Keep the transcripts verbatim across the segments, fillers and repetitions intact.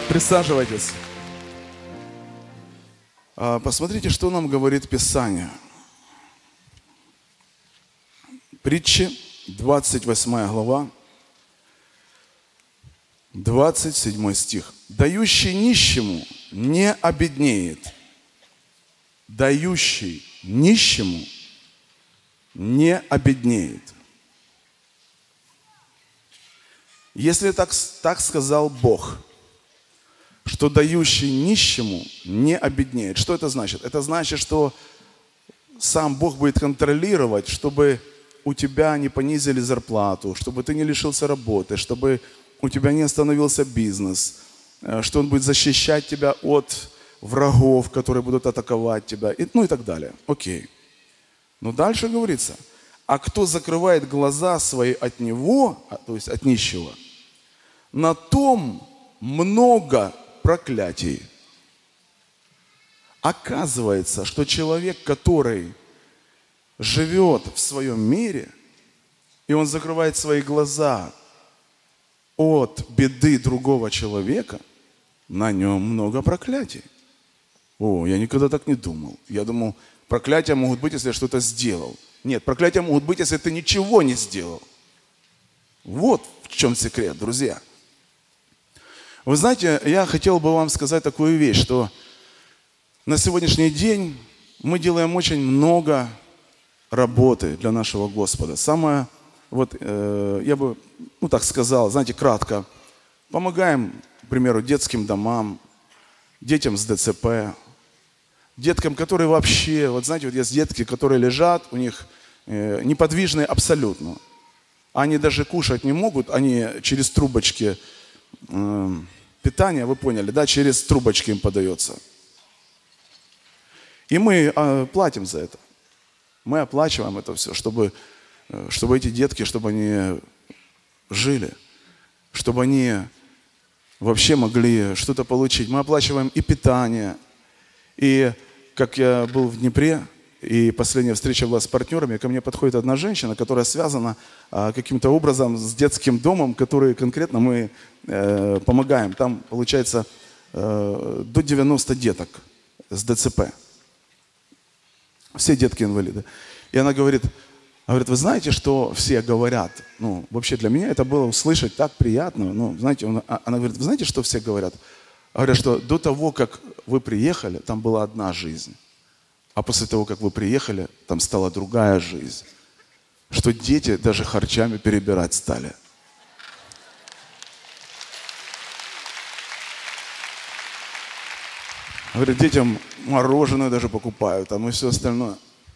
Присаживайтесь. Посмотрите, что нам говорит Писание. Притчи, двадцать восьмая глава, двадцать седьмой стих. «Дающий нищему не обеднеет, дающий нищему не обеднеет». Если так, так сказал Бог, что дающий нищему не обеднеет, что это значит? Это значит, что сам Бог будет контролировать, чтобы у тебя не понизили зарплату, чтобы ты не лишился работы, чтобы у тебя не остановился бизнес, что Он будет защищать тебя от врагов, которые будут атаковать тебя, и, ну и так далее. Окей. Но дальше говорится, а кто закрывает глаза свои от него, то есть от нищего, на том много проклятий. Оказывается, что человек, который живет в своем мире, и он закрывает свои глаза от беды другого человека, на нем много проклятий. О, я никогда так не думал. Я думал, проклятия могут быть, если я что-то сделал. Нет, проклятия могут быть, если ты ничего не сделал. Вот в чем секрет, друзья. Вы знаете, я хотел бы вам сказать такую вещь, что на сегодняшний день мы делаем очень много работы для нашего Господа. Самое, вот э, я бы, ну так сказал, знаете, кратко, помогаем, к примеру, детским домам, детям с ДЦП, деткам, которые вообще, вот знаете, вот есть детки, которые лежат, у них э, неподвижные абсолютно. Они даже кушать не могут, они через трубочки э, питания, вы поняли, да, через трубочки им подается. И мы э, платим за это. Мы оплачиваем это все, чтобы, э, чтобы эти детки, чтобы они жили, чтобы они вообще могли что-то получить. Мы оплачиваем и питание, и как я был в Днепре, и последняя встреча была с партнерами, ко мне подходит одна женщина, которая связана а, каким-то образом с детским домом, который конкретно мы э, помогаем. Там, получается, э, до девяноста деток с ДЦП. Все детки инвалиды. И она говорит, говорит, вы знаете, что все говорят? Ну, вообще для меня это было услышать так приятно. Ну, знаете, он, она говорит, вы знаете, что все говорят? Говорят, что до того, как вы приехали, там была одна жизнь. А после того, как вы приехали, там стала другая жизнь. Что дети даже харчами перебирать стали. Говорят, детям мороженое даже покупают, там и все остальное.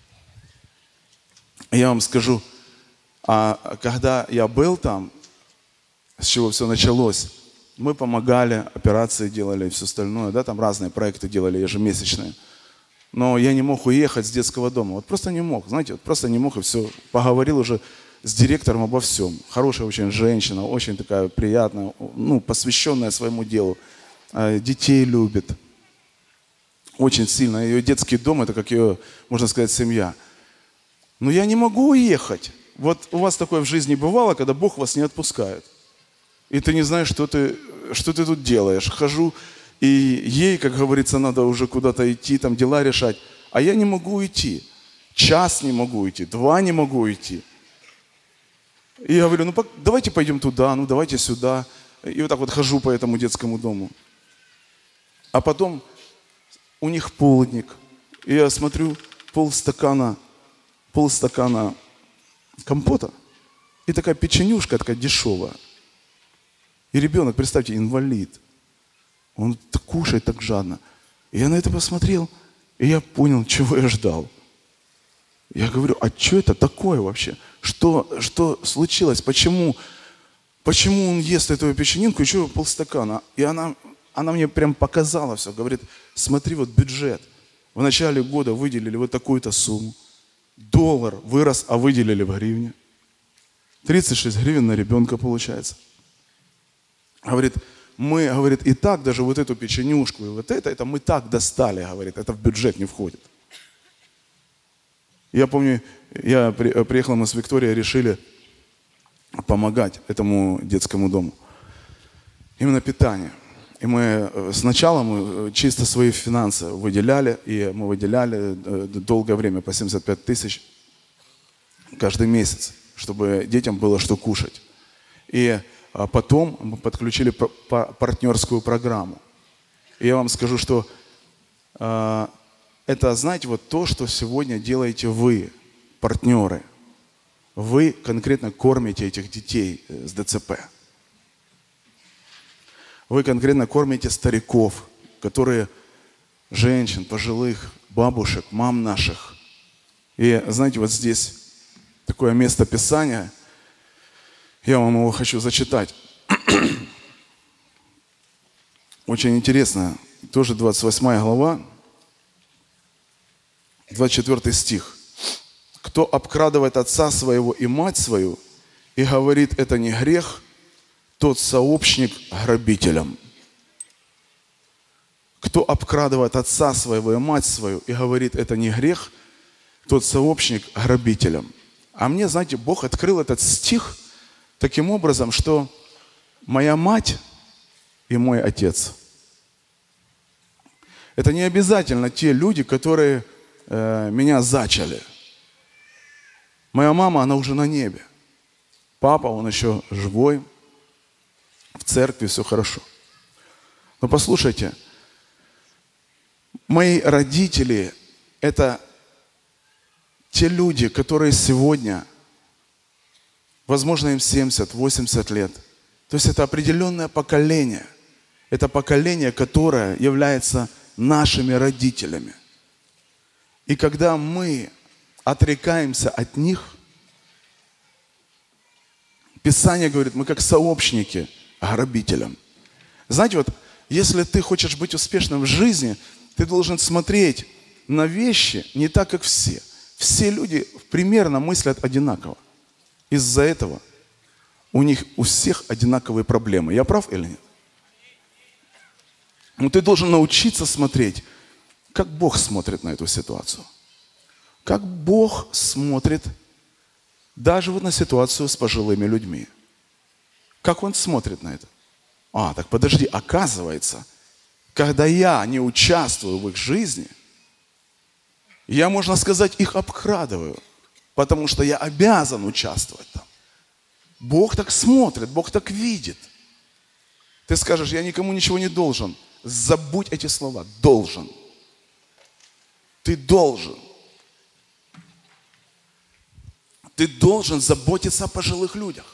Я вам скажу, а когда я был там, с чего все началось, мы помогали, операции делали и все остальное, да, там разные проекты делали ежемесячные. Но я не мог уехать с детского дома. Вот просто не мог, знаете, вот просто не мог и все. Поговорил уже с директором обо всем. Хорошая очень женщина, очень такая приятная, ну, посвященная своему делу. Детей любит. Очень сильно. Ее детский дом, это как ее, можно сказать, семья. Но я не могу уехать. Вот у вас такое в жизни бывало, когда Бог вас не отпускает. И ты не знаешь, что ты, что ты тут делаешь. Хожу, и ей, как говорится, надо уже куда-то идти, там дела решать. А я не могу уйти. Час не могу уйти, два не могу уйти. И я говорю, ну давайте пойдем туда, ну давайте сюда. И вот так вот хожу по этому детскому дому. А потом у них полдник. И я смотрю, полстакана, полстакана компота. И такая печенюшка, такая дешевая. И ребенок, представьте, инвалид. Он кушает так жадно. И я на это посмотрел, и я понял, чего я ждал. Я говорю, а что это такое вообще? Что, что случилось? Почему, почему он ест эту печенинку, еще полстакана? И она, она мне прям показала все. Говорит, смотри, вот бюджет. В начале года выделили вот такую-то сумму. Доллар вырос, а выделили в гривне. тридцать шесть гривен на ребенка получается. Говорит, мы, говорит, и так даже вот эту печенюшку и вот это, это мы так достали, говорит, это в бюджет не входит. Я помню, я при, приехал, мы с Викторией решили помогать этому детскому дому. Именно питание. И мы сначала мы чисто свои финансы выделяли, и мы выделяли долгое время по семьдесят пять тысяч каждый месяц, чтобы детям было что кушать. И потом мы подключили партнерскую программу. И я вам скажу, что э, это, знаете, вот то, что сегодня делаете вы, партнеры. Вы конкретно кормите этих детей с ДЦП. Вы конкретно кормите стариков, которые, женщин, пожилых, бабушек, мам наших. И знаете, вот здесь такое место Писания, я вам его хочу зачитать. Очень интересно, тоже двадцать восьмая глава, двадцать четвёртый стих. «Кто обкрадывает отца своего и мать свою, и говорит, это не грех, тот сообщник грабителям». Кто обкрадывает отца своего и мать свою, и говорит, это не грех, тот сообщник грабителям. А мне, знаете, Бог открыл этот стих таким образом, что моя мать и мой отец – это не обязательно те люди, которые э, меня зачали. Моя мама, она уже на небе. Папа, он еще живой, в церкви все хорошо. Но послушайте, мои родители – это те люди, которые сегодня, возможно, им семьдесят-восемьдесят лет. То есть это определенное поколение. Это поколение, которое является нашими родителями. И когда мы отрекаемся от них, Писание говорит, мы как сообщники грабителям. Знаете, вот если ты хочешь быть успешным в жизни, ты должен смотреть на вещи не так, как все. Все люди примерно мыслят одинаково. Из-за этого у них у всех одинаковые проблемы. Я прав или нет? Но ты должен научиться смотреть, как Бог смотрит на эту ситуацию. Как Бог смотрит даже вот на ситуацию с пожилыми людьми. Как Он смотрит на это? А, так подожди, оказывается, когда я не участвую в их жизни, я, можно сказать, их обкрадываю, потому что я обязан участвовать там. Бог так смотрит, Бог так видит. Ты скажешь, я никому ничего не должен. Забудь эти слова. Должен. Ты должен. Ты должен заботиться о пожилых людях.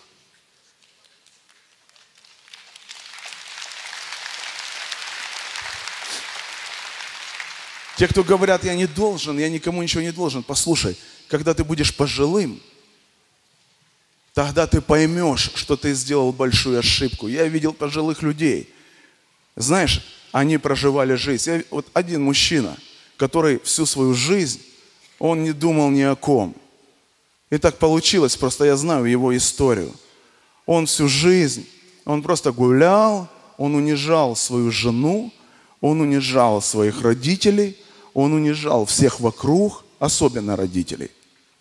Те, кто говорят, я не должен, я никому ничего не должен. Послушай, когда ты будешь пожилым, тогда ты поймешь, что ты сделал большую ошибку. Я видел пожилых людей. Знаешь, они проживали жизнь. Я, вот один мужчина, который всю свою жизнь, он не думал ни о ком. И так получилось, просто я знаю его историю. Он всю жизнь, он просто гулял, он унижал свою жену, он унижал своих родителей, он унижал всех вокруг, особенно родителей.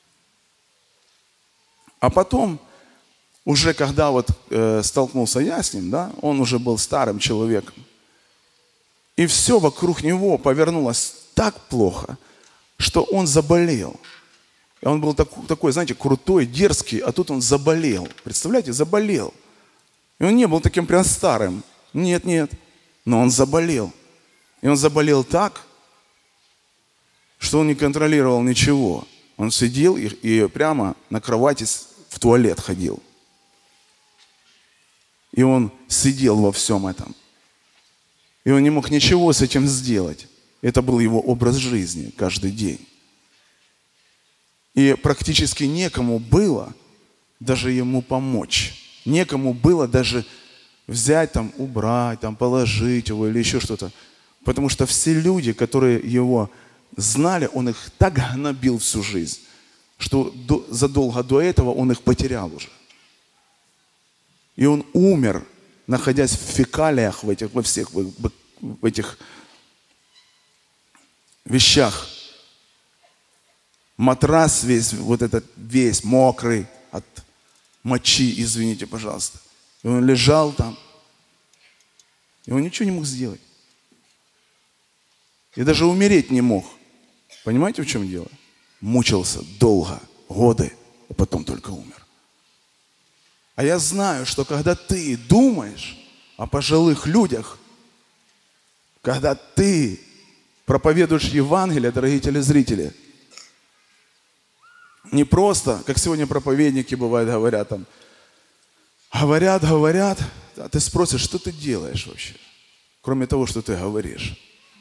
А потом, уже когда вот э, столкнулся я с ним, да, он уже был старым человеком. И все вокруг него повернулось так плохо, что он заболел. И он был так, такой, знаете, крутой, дерзкий, а тут он заболел. Представляете, заболел. И он не был таким прям старым. Нет, нет. Но он заболел. И он заболел так, что он не контролировал ничего. Он сидел и, и прямо на кровати в туалет ходил. И он сидел во всем этом. И он не мог ничего с этим сделать. Это был его образ жизни каждый день. И практически некому было даже ему помочь. Некому было даже взять, там, убрать, там, положить его или еще что-то. Потому что все люди, которые его знали, он их так гнобил всю жизнь, что до, задолго до этого он их потерял уже. И он умер, находясь в фекалиях, в этих, во всех в, в этих вещах. Матрас весь, вот этот весь мокрый от мочи, извините, пожалуйста. И он лежал там. И он ничего не мог сделать. И даже умереть не мог. Понимаете, в чем дело? Мучился долго, годы, а потом только умер. А я знаю, что когда ты думаешь о пожилых людях, когда ты проповедуешь Евангелие, дорогие телезрители, не просто, как сегодня проповедники бывают, говорят там, говорят, говорят, а ты спросишь, что ты делаешь вообще, кроме того, что ты говоришь.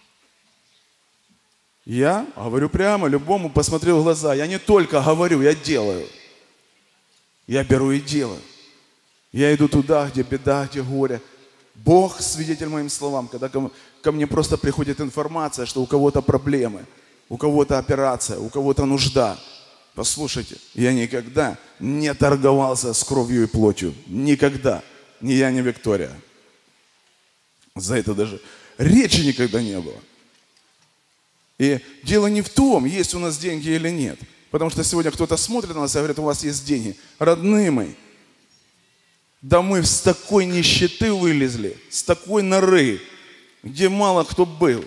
Я говорю прямо, любому посмотрел в глаза, я не только говорю, я делаю. Я беру и делаю. Я иду туда, где беда, где горе. Бог свидетель моим словам, когда ко, ко мне просто приходит информация, что у кого-то проблемы, у кого-то операция, у кого-то нужда. Послушайте, я никогда не торговался с кровью и плотью. Никогда. Ни я, ни Виктория. За это даже речи никогда не было. И дело не в том, есть у нас деньги или нет. Потому что сегодня кто-то смотрит на нас и говорит, у вас есть деньги. Родные мои, да мы с такой нищеты вылезли, с такой норы, где мало кто был.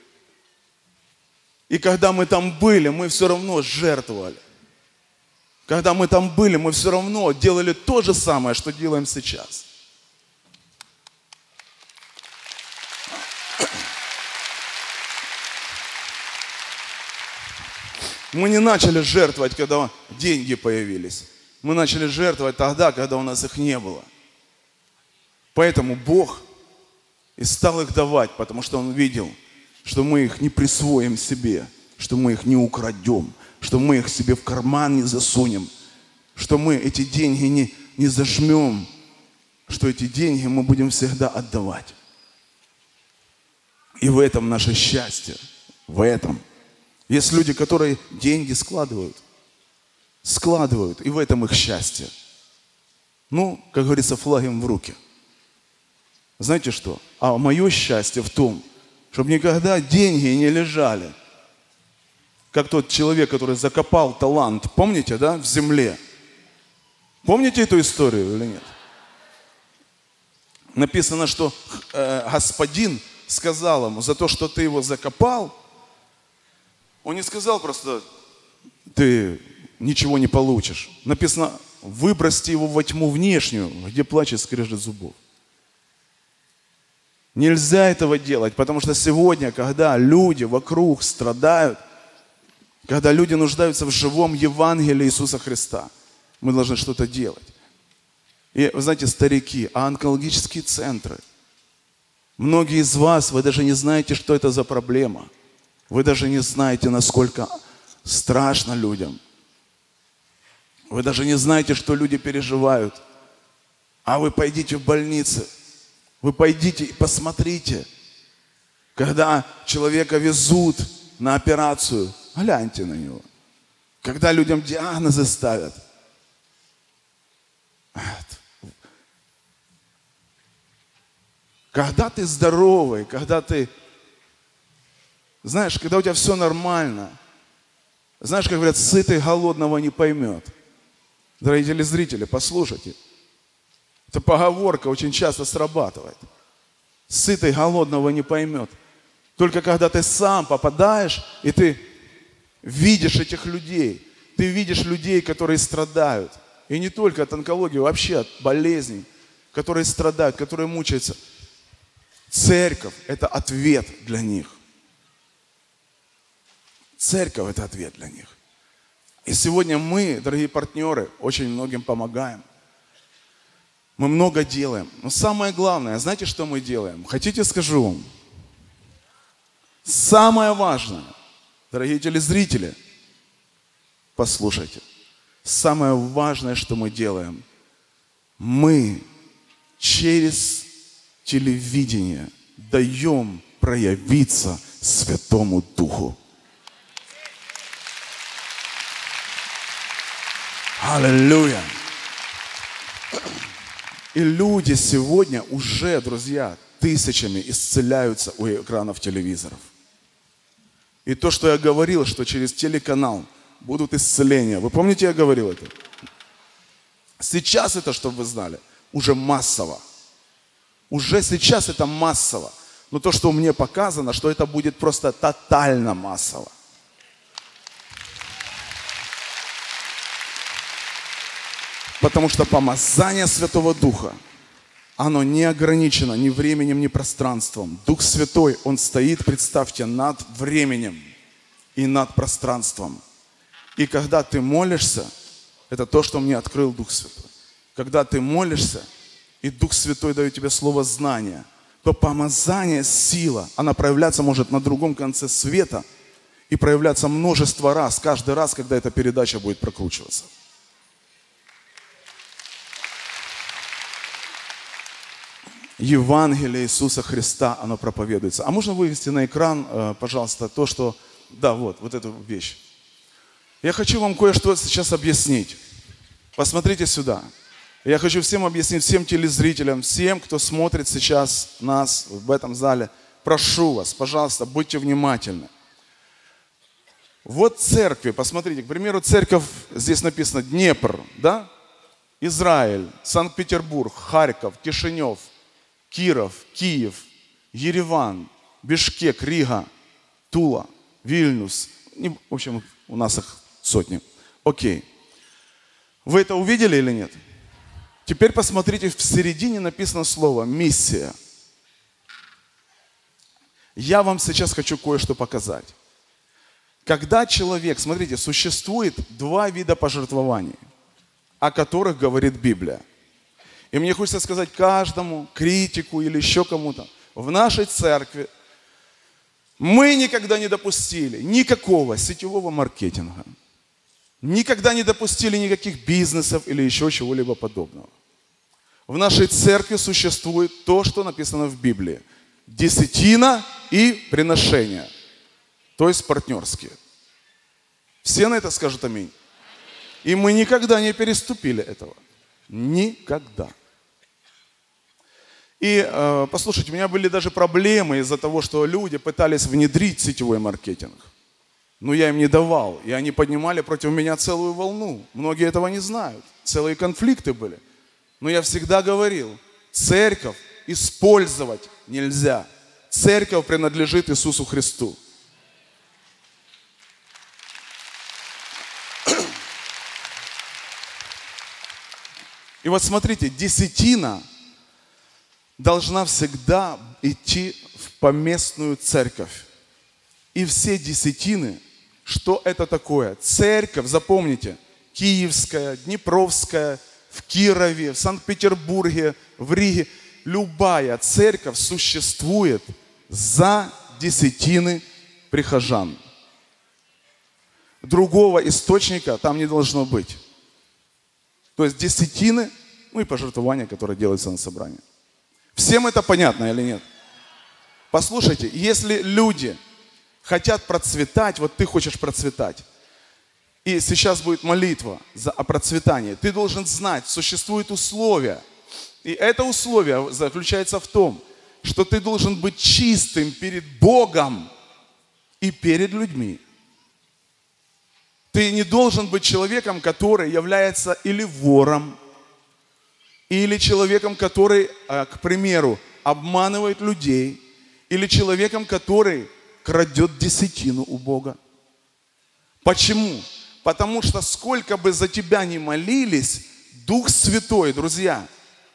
И когда мы там были, мы все равно жертвовали. Когда мы там были, мы все равно делали то же самое, что делаем сейчас. Мы не начали жертвовать, когда деньги появились. Мы начали жертвовать тогда, когда у нас их не было. Поэтому Бог и стал их давать, потому что Он видел, что мы их не присвоим себе, что мы их не украдем, что мы их себе в карман не засунем, что мы эти деньги не, не зажмем, что эти деньги мы будем всегда отдавать. И в этом наше счастье, в этом. Есть люди, которые деньги складывают, складывают, и в этом их счастье. Ну, как говорится, флаг им в руки. Знаете что? А мое счастье в том, чтобы никогда деньги не лежали. Как тот человек, который закопал талант, помните, да, в земле? Помните эту историю или нет? Написано, что э, господин сказал ему, за то, что ты его закопал, он не сказал просто, ты ничего не получишь. Написано, выбросьте его во тьму внешнюю, где плач и скрежет зубов. Нельзя этого делать, потому что сегодня, когда люди вокруг страдают, когда люди нуждаются в живом Евангелии Иисуса Христа, мы должны что-то делать. И вы знаете, старики, а онкологические центры, многие из вас, вы даже не знаете, что это за проблема. Вы даже не знаете, насколько страшно людям. Вы даже не знаете, что люди переживают. А вы пойдите в больницы. Вы пойдите и посмотрите. Когда человека везут на операцию, гляньте на него. Когда людям диагнозы ставят. Когда ты здоровый, когда ты... Знаешь, когда у тебя все нормально, знаешь, как говорят, сытый голодного не поймет. Дорогие телезрители, послушайте. Эта поговорка очень часто срабатывает. Сытый голодного не поймет. Только когда ты сам попадаешь, и ты видишь этих людей, ты видишь людей, которые страдают. И не только от онкологии, вообще от болезней, которые страдают, которые мучаются. Церковь – это ответ для них. Церковь – это ответ для них. И сегодня мы, дорогие партнеры, очень многим помогаем. Мы много делаем. Но самое главное, знаете, что мы делаем? Хотите, скажу вам? Самое важное, дорогие телезрители, послушайте. Самое важное, что мы делаем, мы через телевидение даем проявиться Святому Духу. Аллилуйя! И люди сегодня уже, друзья, тысячами исцеляются у экранов телевизоров. И то, что я говорил, что через телеканал будут исцеления. Вы помните, я говорил это? Сейчас это, чтобы вы знали, уже массово. Уже сейчас это массово. Но то, что мне показано, что это будет просто тотально массово. Потому что помазание Святого Духа, оно не ограничено ни временем, ни пространством. Дух Святой, Он стоит, представьте, над временем и над пространством. И когда ты молишься, это то, что мне открыл Дух Святой. Когда ты молишься, и Дух Святой дает тебе слово знания, то помазание, сила, она проявляться может на другом конце света и проявляться множество раз, каждый раз, когда эта передача будет прокручиваться. Евангелие Иисуса Христа, оно проповедуется. А можно вывести на экран, пожалуйста, то, что... Да, вот, вот эту вещь. Я хочу вам кое-что сейчас объяснить. Посмотрите сюда. Я хочу всем объяснить, всем телезрителям, всем, кто смотрит сейчас нас в этом зале. Прошу вас, пожалуйста, будьте внимательны. Вот церкви, посмотрите, к примеру, церковь, здесь написано Днепр, да? Израиль, Санкт-Петербург, Харьков, Кишинев, Киров, Киев, Ереван, Бишкек, Рига, Тула, Вильнюс. В общем, у нас их сотни. Окей. Вы это увидели или нет? Теперь посмотрите, в середине написано слово «миссия». Я вам сейчас хочу кое-что показать. Когда человек, смотрите, существует два вида пожертвований, о которых говорит Библия. И мне хочется сказать каждому, критику или еще кому-то, в нашей церкви мы никогда не допустили никакого сетевого маркетинга, никогда не допустили никаких бизнесов или еще чего-либо подобного. В нашей церкви существует то, что написано в Библии. Десятина и приношения, то есть партнерские. Все на это скажут аминь. И мы никогда не переступили этого. Никогда. И э, послушайте, у меня были даже проблемы из-за того, что люди пытались внедрить сетевой маркетинг. Но я им не давал. И они поднимали против меня целую волну. Многие этого не знают. Целые конфликты были. Но я всегда говорил, церковь использовать нельзя. Церковь принадлежит Иисусу Христу. И вот смотрите, десятина должна всегда идти в поместную церковь. И все десятины, что это такое? Церковь, запомните, Киевская, Днепровская, в Кирове, в Санкт-Петербурге, в Риге. Любая церковь существует за десятины прихожан. Другого источника там не должно быть. То есть десятины, ну и пожертвования, которые делаются на собрании. Всем это понятно или нет? Послушайте, если люди хотят процветать, вот ты хочешь процветать, и сейчас будет молитва за, о процветании, ты должен знать, существуют условия. И это условие заключается в том, что ты должен быть чистым перед Богом и перед людьми. Ты не должен быть человеком, который является или вором, или человеком, который, к примеру, обманывает людей, или человеком, который крадет десятину у Бога. Почему? Потому что сколько бы за тебя ни молились, Дух Святой, друзья,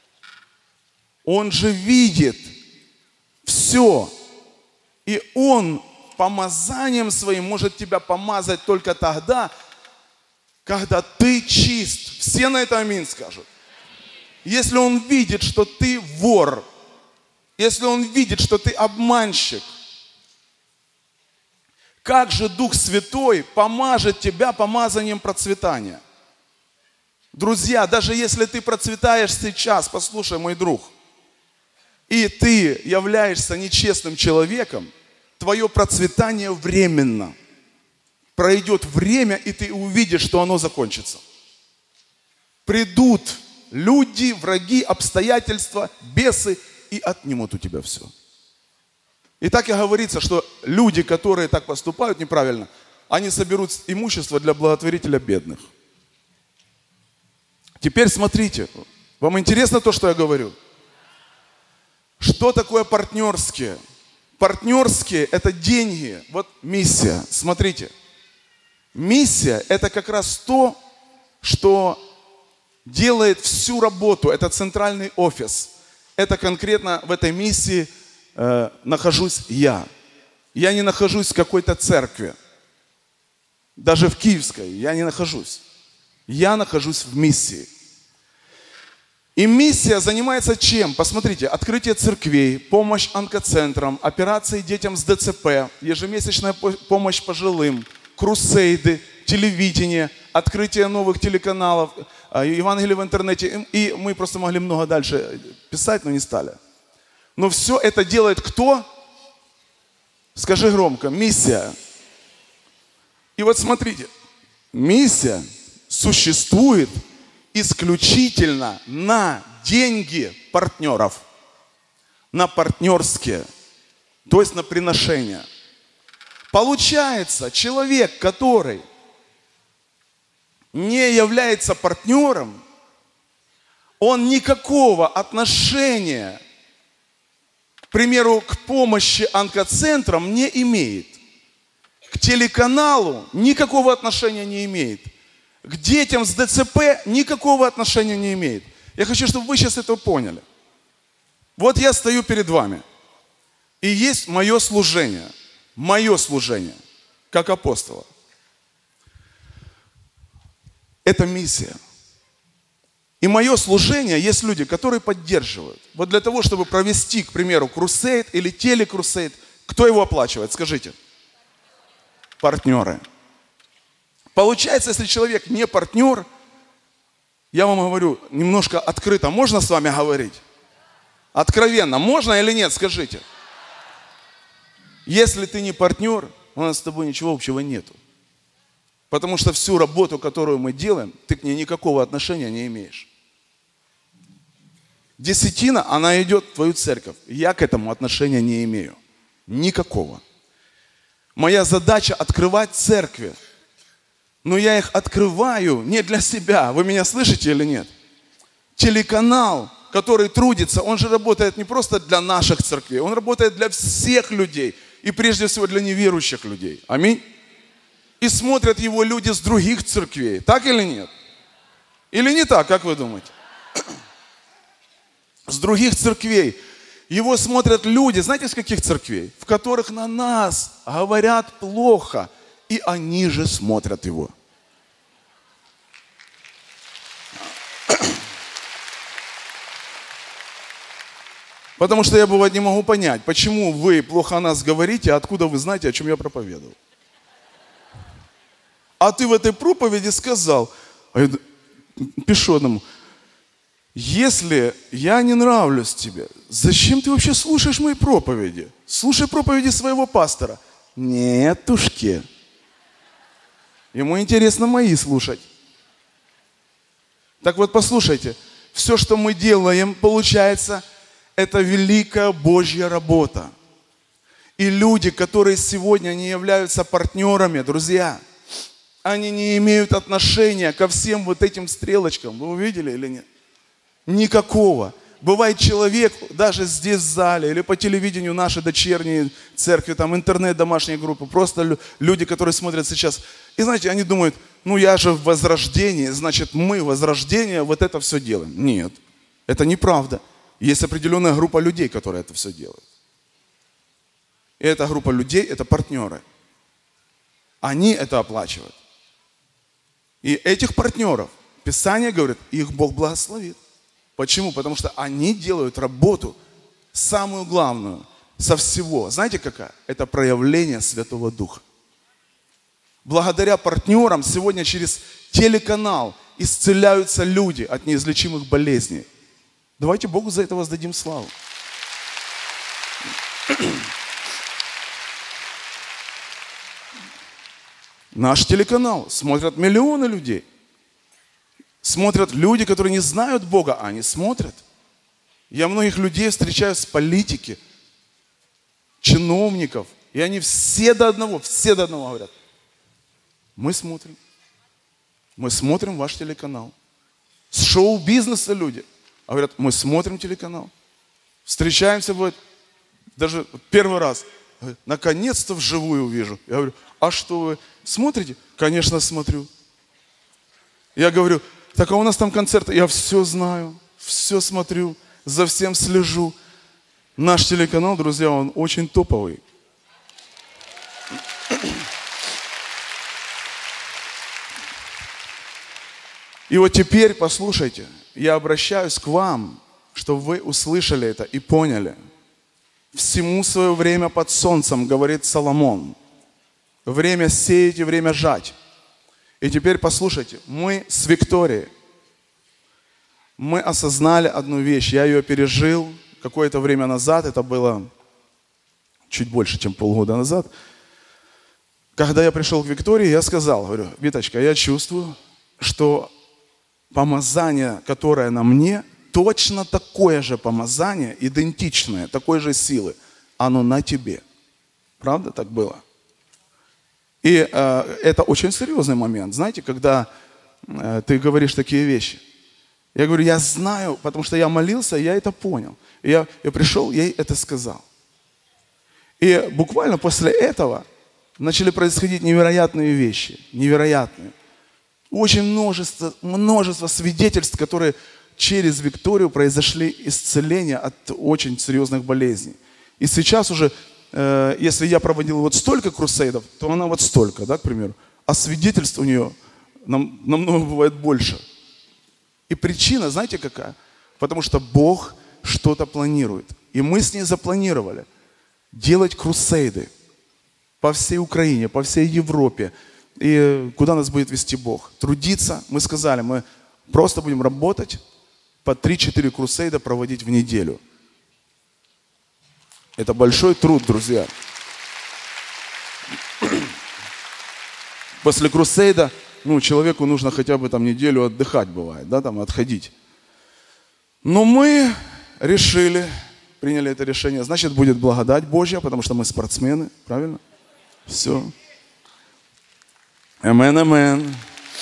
Он же видит все. И Он помазанием своим может тебя помазать только тогда, когда ты чист. Все на это аминь скажут. Если Он видит, что ты вор, если Он видит, что ты обманщик, как же Дух Святой помажет тебя помазанием процветания? Друзья, даже если ты процветаешь сейчас, послушай, мой друг, и ты являешься нечестным человеком, твое процветание временно. Пройдет время, и ты увидишь, что оно закончится. Придут люди, враги, обстоятельства, бесы и отнимут у тебя все. И так и говорится, что люди, которые так поступают неправильно, они соберут имущество для благотворителя бедных. Теперь смотрите, вам интересно то, что я говорю? Что такое партнерские? Партнерские – это деньги. Вот миссия. Смотрите. Миссия – это как раз то, что делает всю работу. Это центральный офис. Это конкретно в этой миссии э, нахожусь я. Я не нахожусь в какой-то церкви. Даже в Киевской я не нахожусь. Я нахожусь в миссии. И миссия занимается чем? Посмотрите, открытие церквей, помощь онкоцентрам, операции детям с ДЦП, ежемесячная помощь пожилым, крусейды, телевидение, открытие новых телеканалов, Евангелие в интернете. И мы просто могли много дальше писать, но не стали. Но все это делает кто? Скажи громко, миссия. И вот смотрите, миссия существует исключительно на деньги партнеров, на партнерские, то есть на приношения. Получается, человек, который не является партнером, он никакого отношения, к примеру, к помощи онкоцентрам не имеет. К телеканалу никакого отношения не имеет. К детям с ДЦП никакого отношения не имеет. Я хочу, чтобы вы сейчас это поняли. Вот я стою перед вами. И есть мое служение. Мое служение, как апостола. Это миссия. И мое служение, есть люди, которые поддерживают. Вот для того, чтобы провести, к примеру, крусейд или телекрусейд, кто его оплачивает? Скажите. Партнеры. Получается, если человек не партнер, я вам говорю, немножко открыто, можно с вами говорить? Откровенно, можно или нет, скажите. Если ты не партнер, у нас с тобой ничего общего нету. Потому что всю работу, которую мы делаем, ты к ней никакого отношения не имеешь. Десятина, она идет в твою церковь. Я к этому отношения не имею. Никакого. Моя задача открывать церкви. Но я их открываю не для себя. Вы меня слышите или нет? Телеканал, который трудится, он же работает не просто для наших церквей, он работает для всех людей. И прежде всего для неверующих людей. Аминь. И смотрят его люди с других церквей. Так или нет? Или не так, как вы думаете? С других церквей. Его смотрят люди, знаете, с каких церквей? В которых на нас говорят плохо. И они же смотрят его. Потому что я бывает не могу понять, почему вы плохо о нас говорите, а откуда вы знаете, о чем я проповедовал. А ты в этой проповеди сказал, пишу одному, если я не нравлюсь тебе, зачем ты вообще слушаешь мои проповеди? Слушай проповеди своего пастора. Нетушки. Ему интересно мои слушать. Так вот, послушайте, все, что мы делаем, получается, это великая Божья работа. И люди, которые сегодня не являются партнерами, друзья, они не имеют отношения ко всем вот этим стрелочкам. Вы увидели или нет? Никакого. Бывает человек, даже здесь в зале, или по телевидению наши дочерние церкви, там интернет, домашние группы, просто люди, которые смотрят сейчас. И знаете, они думают, ну я же в возрождении, значит мы возрождение вот это все делаем. Нет, это неправда. Есть определенная группа людей, которые это все делают. И эта группа людей, это партнеры. Они это оплачивают. И этих партнеров, Писание говорит, их Бог благословит. Почему? Потому что они делают работу, самую главную, со всего. Знаете какая? Это проявление Святого Духа. Благодаря партнерам сегодня через телеканал исцеляются люди от неизлечимых болезней. Давайте Богу за это воздадим славу. Наш телеканал смотрят миллионы людей. Смотрят люди, которые не знают Бога, а они смотрят. Я многих людей встречаю с политики, чиновников, и они все до одного, все до одного говорят, мы смотрим, мы смотрим ваш телеканал. С шоу-бизнеса люди говорят, мы смотрим телеканал. Встречаемся, бывает, даже первый раз. Наконец-то вживую увижу. Я говорю, а что вы смотрите? Конечно, смотрю. Я говорю, так а у нас там концерт. Я все знаю, все смотрю, за всем слежу. Наш телеканал, друзья, он очень топовый. И вот теперь, послушайте, я обращаюсь к вам, чтобы вы услышали это и поняли. Всему свое время под солнцем, говорит Соломон. Время сеять и время жать. И теперь послушайте, мы с Викторией, мы осознали одну вещь, я ее пережил какое-то время назад, это было чуть больше, чем полгода назад. Когда я пришел к Виктории, я сказал, говорю, Виточка, я чувствую, что помазание, которое на мне, точно такое же помазание, идентичное, такой же силы, оно на тебе. Правда так было? И э, это очень серьезный момент, знаете, когда э, ты говоришь такие вещи. Я говорю, я знаю, потому что я молился, я это понял. И я, я пришел, я ей это сказал. И буквально после этого начали происходить невероятные вещи, невероятные. Очень множество, множество свидетельств, которые через Викторию произошли исцеления от очень серьезных болезней. И сейчас уже, э, если я проводил вот столько крусейдов, то она вот столько, да, к примеру. А свидетельств у нее нам, намного бывает больше. И причина, знаете какая? Потому что Бог что-то планирует. И мы с ней запланировали делать крусейды по всей Украине, по всей Европе. И куда нас будет вести Бог? Трудиться. Мы сказали, мы просто будем работать, по три-четыре крусейда проводить в неделю. Это большой труд, друзья. После крусейда, ну, человеку нужно хотя бы там неделю отдыхать, бывает, да, там отходить. Но мы решили, приняли это решение, значит, будет благодать Божья, потому что мы спортсмены, правильно? Все. Амен, амен.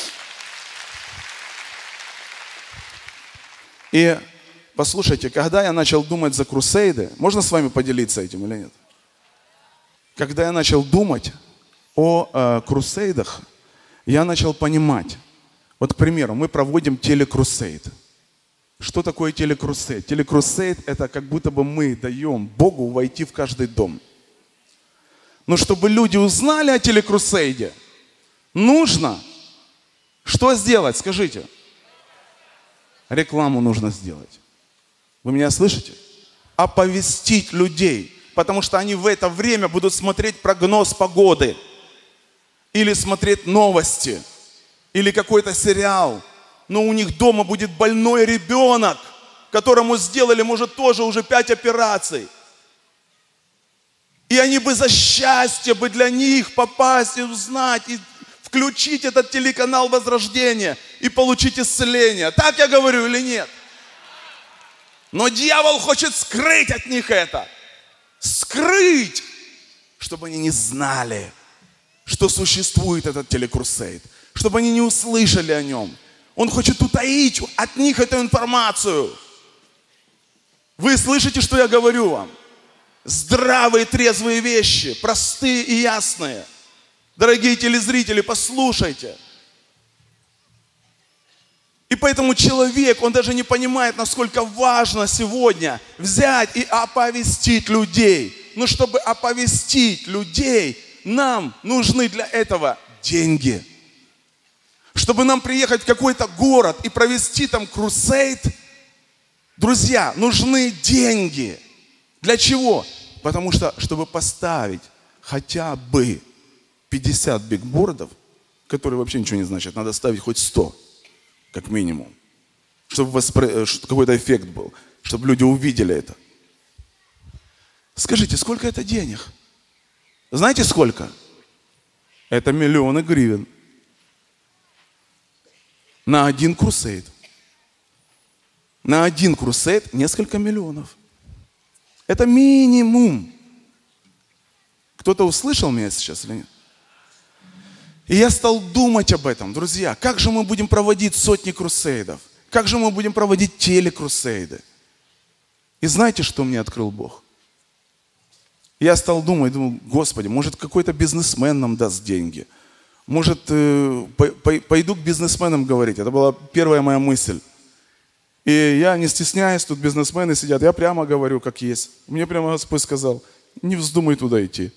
И послушайте, когда я начал думать за крусейды, можно с вами поделиться этим или нет? Когда я начал думать о э, крусейдах, я начал понимать. Вот, к примеру, мы проводим телекрусейд. Что такое телекрусейд? Телекрусейд – это как будто бы мы даем Богу войти в каждый дом. Но чтобы люди узнали о телекрусейде, нужно что сделать? Скажите. Рекламу нужно сделать. Вы меня слышите? Оповестить людей. Потому что они в это время будут смотреть прогноз погоды. Или смотреть новости. Или какой-то сериал. Но у них дома будет больной ребенок, которому сделали, может, тоже уже пять операций. И они бы за счастье бы для них попасть и узнать, и включить этот телеканал Возрождения и получить исцеление. Так я говорю или нет? Но дьявол хочет скрыть от них это. Скрыть, чтобы они не знали, что существует этот телекрусейд. Чтобы они не услышали о нем. Он хочет утаить от них эту информацию. Вы слышите, что я говорю вам? Здравые, трезвые вещи, простые и ясные. Дорогие телезрители, послушайте. И поэтому человек, он даже не понимает, насколько важно сегодня взять и оповестить людей. Но чтобы оповестить людей, нам нужны для этого деньги. Чтобы нам приехать в какой-то город и провести там крусейд, друзья, нужны деньги. Для чего? Потому что, чтобы поставить хотя бы пятьдесят бигбордов, которые вообще ничего не значат, надо ставить хоть сто, как минимум, чтобы воспри... какой-то эффект был, чтобы люди увидели это. Скажите, сколько это денег? Знаете сколько? Это миллионы гривен. На один крусейд. На один крусейд несколько миллионов. Это минимум. Кто-то услышал меня сейчас или нет? И я стал думать об этом, друзья. Как же мы будем проводить сотни крусейдов? Как же мы будем проводить телекрусейды? И знаете, что мне открыл Бог? Я стал думать, думал, Господи, может, какой-то бизнесмен нам даст деньги. Может, э, по, по, пойду к бизнесменам говорить. Это была первая моя мысль. И я не стесняюсь, тут бизнесмены сидят. Я прямо говорю, как есть. Мне прямо Господь сказал, не вздумай туда идти.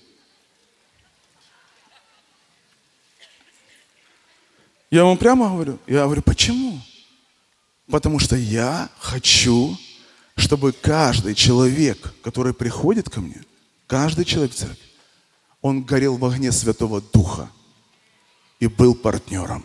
Я вам прямо говорю. Я говорю, почему? Потому что я хочу, чтобы каждый человек, который приходит ко мне, каждый человек в церкви, он горел в огне Святого Духа и был партнером.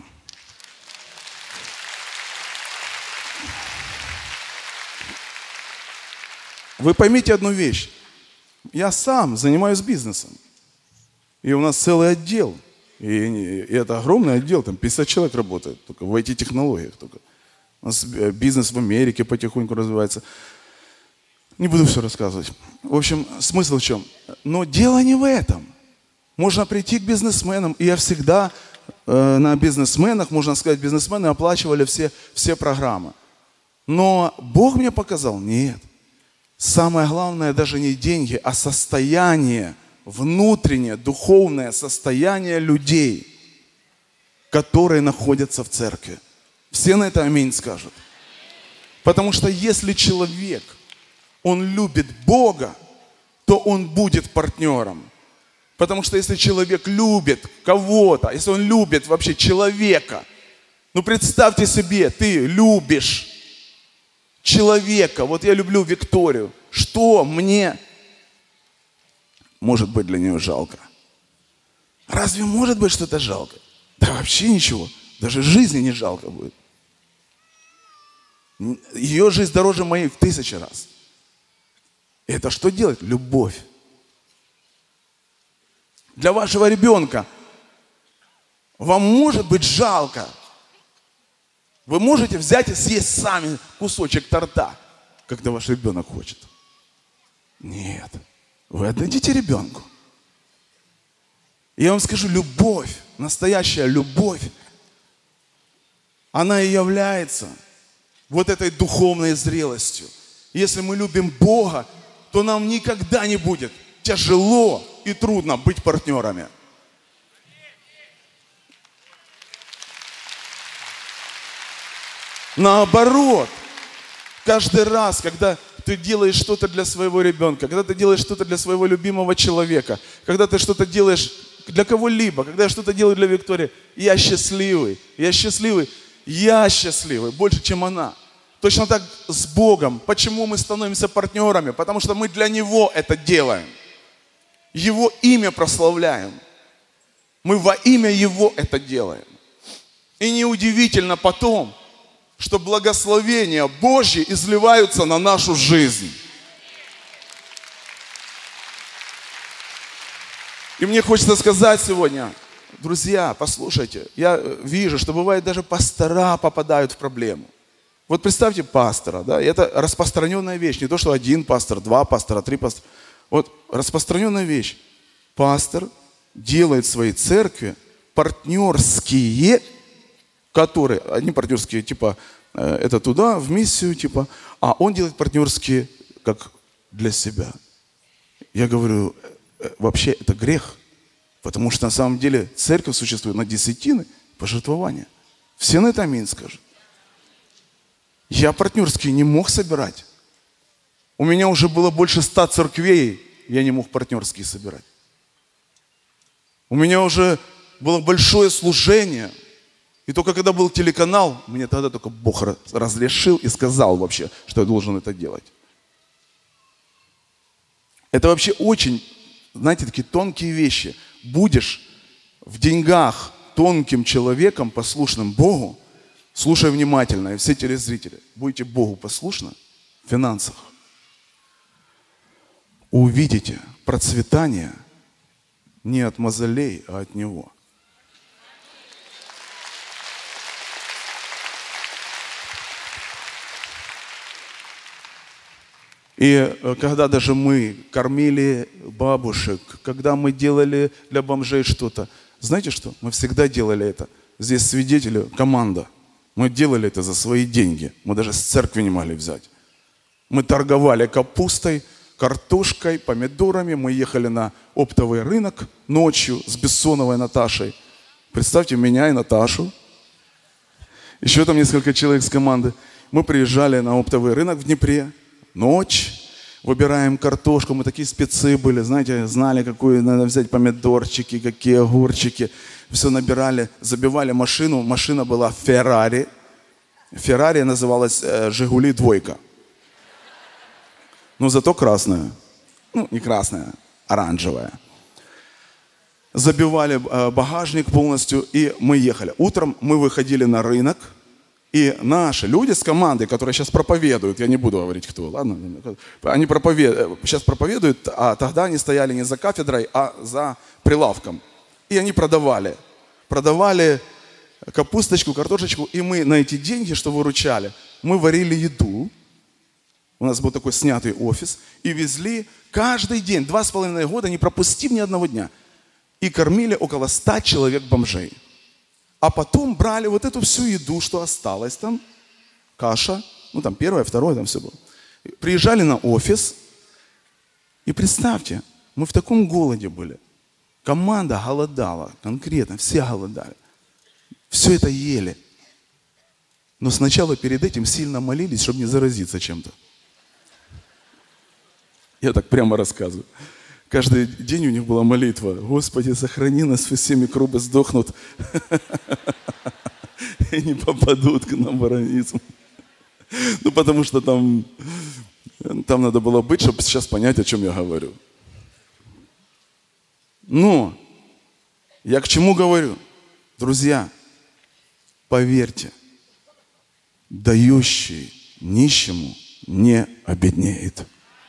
Вы поймите одну вещь. Я сам занимаюсь бизнесом. И у нас целый отдел. И, и это огромный отдел, там пятьдесят человек работает только в ай ти-технологиях. Только. У нас бизнес в Америке потихоньку развивается. Не буду все рассказывать. В общем, смысл в чем? Но дело не в этом. Можно прийти к бизнесменам, и я всегда э, на бизнесменах, можно сказать, бизнесмены оплачивали все, все программы. Но Бог мне показал, нет. Самое главное даже не деньги, а состояние, внутреннее, духовное состояние людей, которые находятся в церкви. Все на это аминь скажут. Потому что если человек, он любит Бога, то он будет партнером. Потому что если человек любит кого-то, если он любит вообще человека, ну представьте себе, ты любишь человека, вот я люблю Викторию, что мне может быть для нее жалко? Разве может быть что-то жалко? Да вообще ничего, даже жизни не жалко будет. Ее жизнь дороже моей в тысячи раз. Это что делать? Любовь. Для вашего ребенка вам может быть жалко. Вы можете взять и съесть сами кусочек торта, когда ваш ребенок хочет. Нет. Вы отдадите ребенку. Я вам скажу, любовь, настоящая любовь, она и является вот этой духовной зрелостью. Если мы любим Бога, то нам никогда не будет тяжело и трудно быть партнерами. Наоборот, каждый раз, когда ты делаешь что-то для своего ребенка, когда ты делаешь что-то для своего любимого человека, когда ты что-то делаешь для кого-либо, когда я что-то делаю для Виктории, я счастливый, я счастливый, я счастливый, больше, чем она. Точно так с Богом. Почему мы становимся партнерами? Потому что мы для Него это делаем. Его имя прославляем. Мы во имя Его это делаем. И неудивительно потом, что благословения Божьи изливаются на нашу жизнь. И мне хочется сказать сегодня, друзья, послушайте, я вижу, что бывает даже пастора попадают в проблему. Вот представьте пастора, да, и это распространенная вещь, не то, что один пастор, два пастора, три пастора. Вот распространенная вещь. Пастор делает в своей церкви партнерские, которые, одни партнерские, типа, э, это туда, в миссию, типа, а он делает партнерские, как для себя. Я говорю, э, вообще это грех, потому что на самом деле церковь существует на десятины, пожертвования. Все на это аминь скажут. Я партнерские не мог собирать. У меня уже было больше ста церквей, я не мог партнерские собирать. У меня уже было большое служение. И только когда был телеканал, мне тогда только Бог разрешил и сказал вообще, что я должен это делать. Это вообще очень, знаете, такие тонкие вещи. Будешь в деньгах тонким человеком, послушным Богу, слушай внимательно, и все телезрители, будете Богу послушны в финансах, увидите процветание не от мозолей, а от Него. И когда даже мы кормили бабушек, когда мы делали для бомжей что-то, знаете что? Мы всегда делали это. Здесь свидетели, команда. Мы делали это за свои деньги. Мы даже с церкви не могли взять. Мы торговали капустой, картошкой, помидорами. Мы ехали на оптовый рынок ночью с Бессоновой Наташей. Представьте меня и Наташу. Еще там несколько человек с команды. Мы приезжали на оптовый рынок в Днепре. Ночь. Выбираем картошку. Мы такие спецы были. Знаете, знали, какую надо взять помидорчики, какие огурчики. Все набирали, забивали машину. Машина была Феррари. Феррари называлась э, Жигули двойка. Но зато красная. Ну, не красная, оранжевая. Забивали э, багажник полностью, и мы ехали. Утром мы выходили на рынок, и наши люди с командой, которые сейчас проповедуют, я не буду говорить кто, ладно? Они проповедуют, сейчас проповедуют, а тогда они стояли не за кафедрой, а за прилавком. И они продавали. Продавали капусточку, картошечку, и мы на эти деньги, что выручали, мы варили еду. У нас был такой снятый офис, и везли каждый день, два с половиной года, не пропустив ни одного дня. И кормили около ста человек бомжей. А потом брали вот эту всю еду, что осталось там, каша, ну там первое, второе, там все было. Приезжали на офис, и представьте, мы в таком голоде были. Команда голодала, конкретно, все голодали. Все это ели. Но сначала перед этим сильно молились, чтобы не заразиться чем-то. Я так прямо рассказываю. Каждый день у них была молитва. Господи, сохрани нас, все микробы сдохнут и не попадут к нам в организм. Ну, потому что там, там надо было быть, чтобы сейчас понять, о чем я говорю. Но я к чему говорю? Друзья, поверьте, дающий нищему не обеднеет.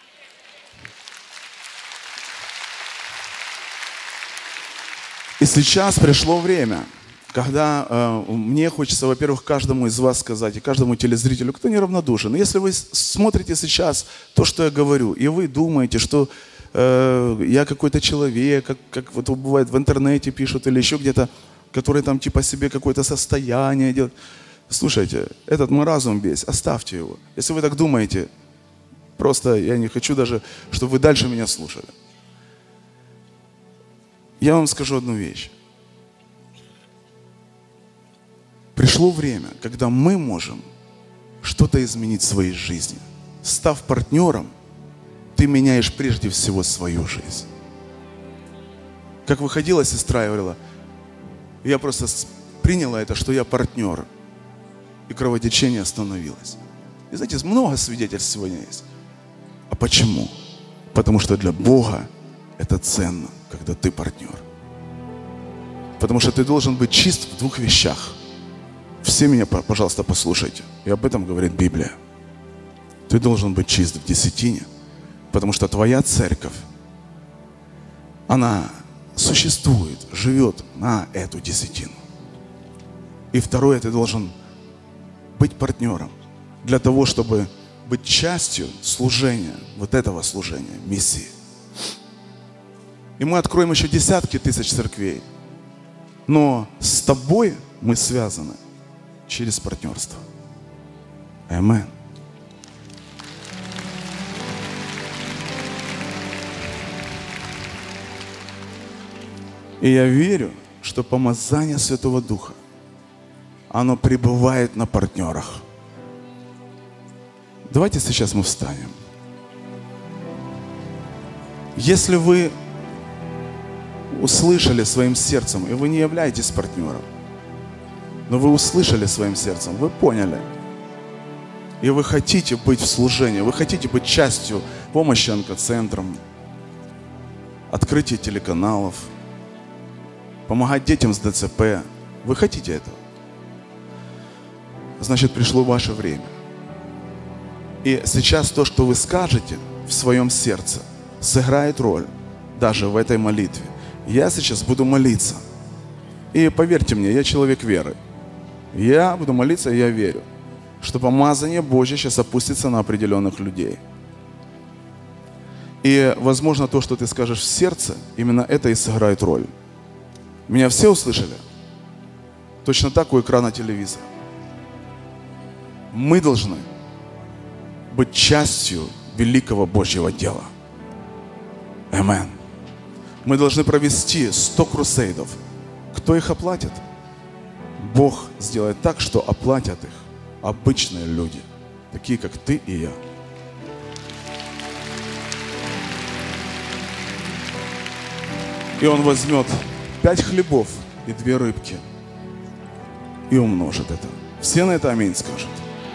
И сейчас пришло время, когда э, мне хочется, во-первых, каждому из вас сказать, и каждому телезрителю, кто неравнодушен, если вы смотрите сейчас то, что я говорю, и вы думаете, что э, я какой-то человек, как, как вот бывает в интернете пишут или еще где-то, который там типа себе какое-то состояние делает. Слушайте, этот мой разум весь, оставьте его. Если вы так думаете, просто я не хочу даже, чтобы вы дальше меня слушали. Я вам скажу одну вещь. Пришло время, когда мы можем что-то изменить в своей жизни. Став партнером, ты меняешь прежде всего свою жизнь. Как выходила сестра и говорила, я просто приняла это, что я партнер, и кровотечение остановилось. И знаете, много свидетельств сегодня есть. А почему? Потому что для Бога это ценно, когда ты партнер. Потому что ты должен быть чист в двух вещах. Все меня, пожалуйста, послушайте. И об этом говорит Библия. Ты должен быть чист в десятине, потому что твоя церковь, она существует, живет на эту десятину. И второе, ты должен быть партнером для того, чтобы быть частью служения, вот этого служения, миссии. И мы откроем еще десятки тысяч церквей. Но с тобой мы связаны через партнерство. Аминь. И я верю, что помазание Святого Духа, оно пребывает на партнерах. Давайте сейчас мы встанем. Если вы услышали своим сердцем, и вы не являетесь партнером, но вы услышали своим сердцем, вы поняли, и вы хотите быть в служении, вы хотите быть частью помощи онкоцентрам, открытия телеканалов, помогать детям с ДЦП, вы хотите этого, значит, пришло ваше время. И сейчас то, что вы скажете в своем сердце, сыграет роль даже в этой молитве. Я сейчас буду молиться. И поверьте мне, я человек веры. Я буду молиться, и я верю, что помазание Божье сейчас опустится на определенных людей. И, возможно, то, что ты скажешь в сердце, именно это и сыграет роль. Меня все услышали? Точно так у экрана телевизора. Мы должны быть частью великого Божьего дела. Амен. Мы должны провести сто крусейдов. Кто их оплатит? Бог сделает так, что оплатят их обычные люди, такие как ты и я. И Он возьмет пять хлебов и две рыбки и умножит это. Все на это аминь скажут.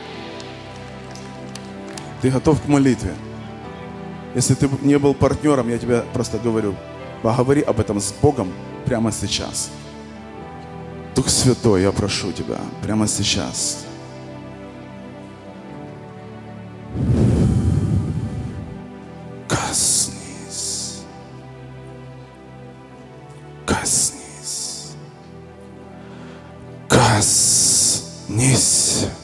Ты готов к молитве? Если ты не был партнером, я тебе просто говорю, поговори об этом с Богом прямо сейчас. Дух Святой, я прошу тебя прямо сейчас. Коснись. Коснись. Коснись.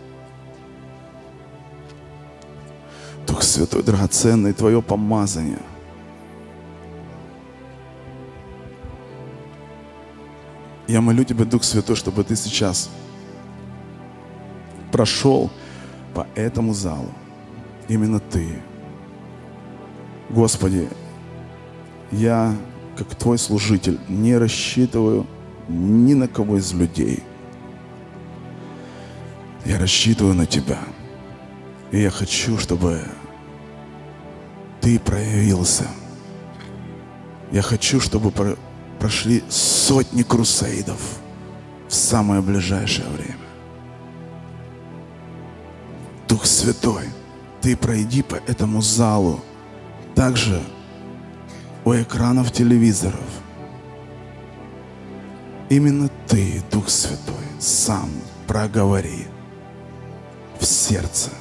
Дух Святой, драгоценный, Твое помазание. Я молю Тебя, Дух Святой, чтобы Ты сейчас прошел по этому залу. Именно Ты. Господи, я, как Твой служитель, не рассчитываю ни на кого из людей. Я рассчитываю на Тебя. И я хочу, чтобы Ты проявился. Я хочу, чтобы прошли сотни крусейдов в самое ближайшее время. Дух Святой, Ты пройди по этому залу, также у экранов телевизоров. Именно Ты, Дух Святой, сам проговори в сердце.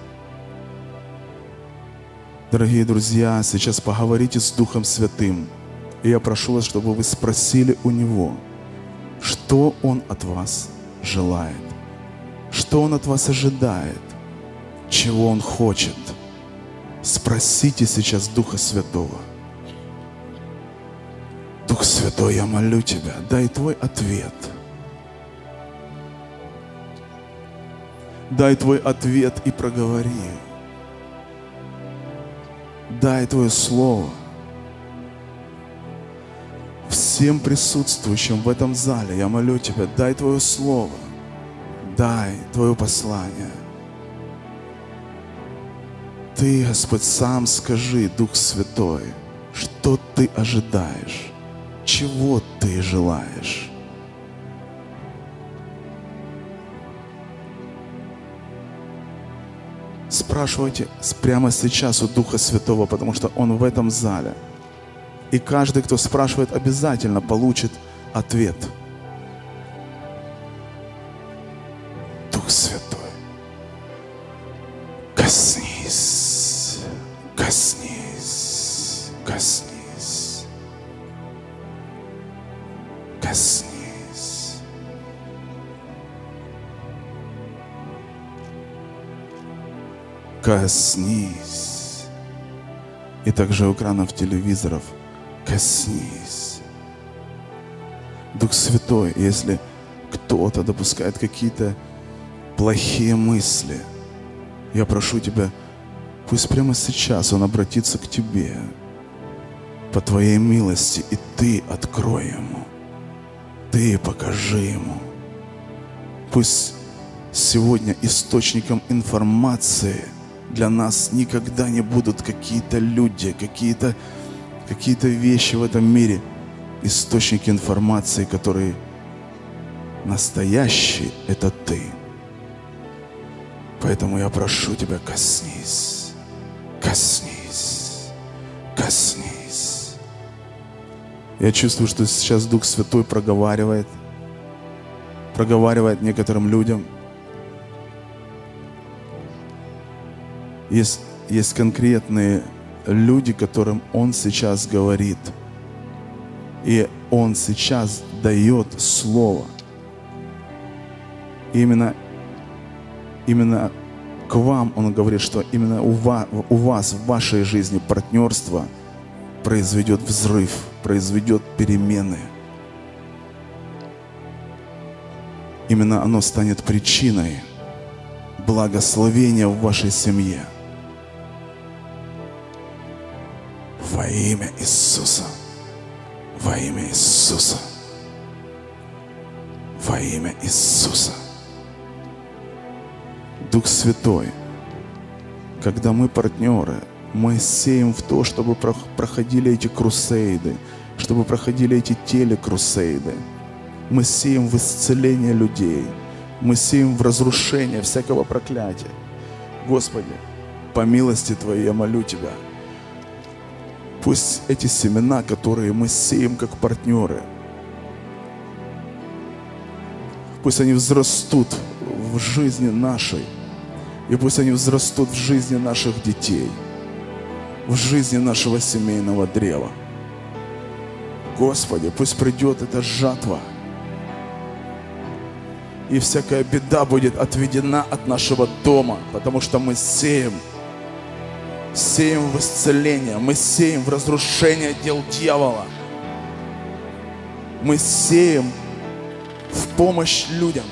Дорогие друзья, сейчас поговорите с Духом Святым. И я прошу вас, чтобы вы спросили у Него, что Он от вас желает, что Он от вас ожидает, чего Он хочет. Спросите сейчас Духа Святого. Дух Святой, я молю Тебя, дай Твой ответ. Дай Твой ответ и проговори. Дай Твое Слово всем присутствующим в этом зале. Я молю Тебя, дай Твое Слово, дай Твое послание. Ты, Господь, сам скажи, Дух Святой, что Ты ожидаешь, чего Ты желаешь. Спрашивайте прямо сейчас у Духа Святого, потому что Он в этом зале. И каждый, кто спрашивает, обязательно получит ответ. Дух Святой, коснись, коснись, коснись, коснись. Коснись. И также у экранов телевизоров коснись. Дух Святой, если кто-то допускает какие-то плохие мысли, я прошу Тебя, пусть прямо сейчас он обратится к Тебе по Твоей милости, и Ты открой ему, Ты покажи ему. Пусть сегодня источником информации для нас никогда не будут какие-то люди, какие-то какие-то вещи в этом мире, источники информации, которые настоящие, это Ты. Поэтому я прошу Тебя, коснись, коснись, коснись. Я чувствую, что сейчас Дух Святой проговаривает, проговаривает некоторым людям. Есть, есть конкретные люди, которым Он сейчас говорит. И Он сейчас дает Слово. И именно, именно к вам Он говорит, что именно у вас, у вас в вашей жизни партнерство произведет взрыв, произведет перемены. Именно оно станет причиной благословения в вашей семье. Во имя Иисуса. Во имя Иисуса. Во имя Иисуса. Дух Святой, когда мы партнеры, мы сеем в то, чтобы проходили эти крусейды, чтобы проходили эти телекрусейды. Мы сеем в исцеление людей. Мы сеем в разрушение всякого проклятия. Господи, по милости Твоей я молю Тебя. Пусть эти семена, которые мы сеем как партнеры, пусть они взрастут в жизни нашей. И пусть они взрастут в жизни наших детей, в жизни нашего семейного древа. Господи, пусть придет эта жатва, и всякая беда будет отведена от нашего дома, потому что мы сеем, сеем в исцеление, мы сеем в разрушение дел дьявола. Мы сеем в помощь людям.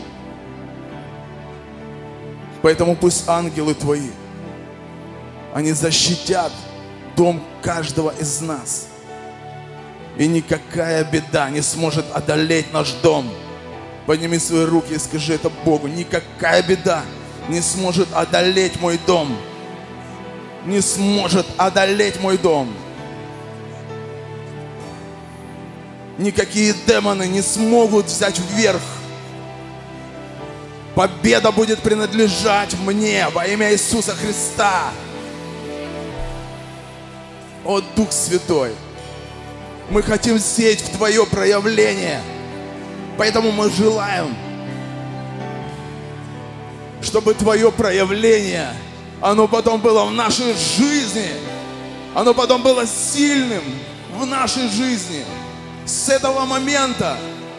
Поэтому пусть ангелы Твои, они защитят дом каждого из нас. И никакая беда не сможет одолеть наш дом. Подними свои руки и скажи это Богу. Никакая беда не сможет одолеть мой дом. Не сможет одолеть мой дом. Никакие демоны не смогут взять вверх. Победа будет принадлежать мне во имя Иисуса Христа. О, Дух Святой, мы хотим сеять в Твое проявление. Поэтому мы желаем, чтобы Твое проявление, оно потом было в нашей жизни. Оно потом было сильным в нашей жизни. С этого момента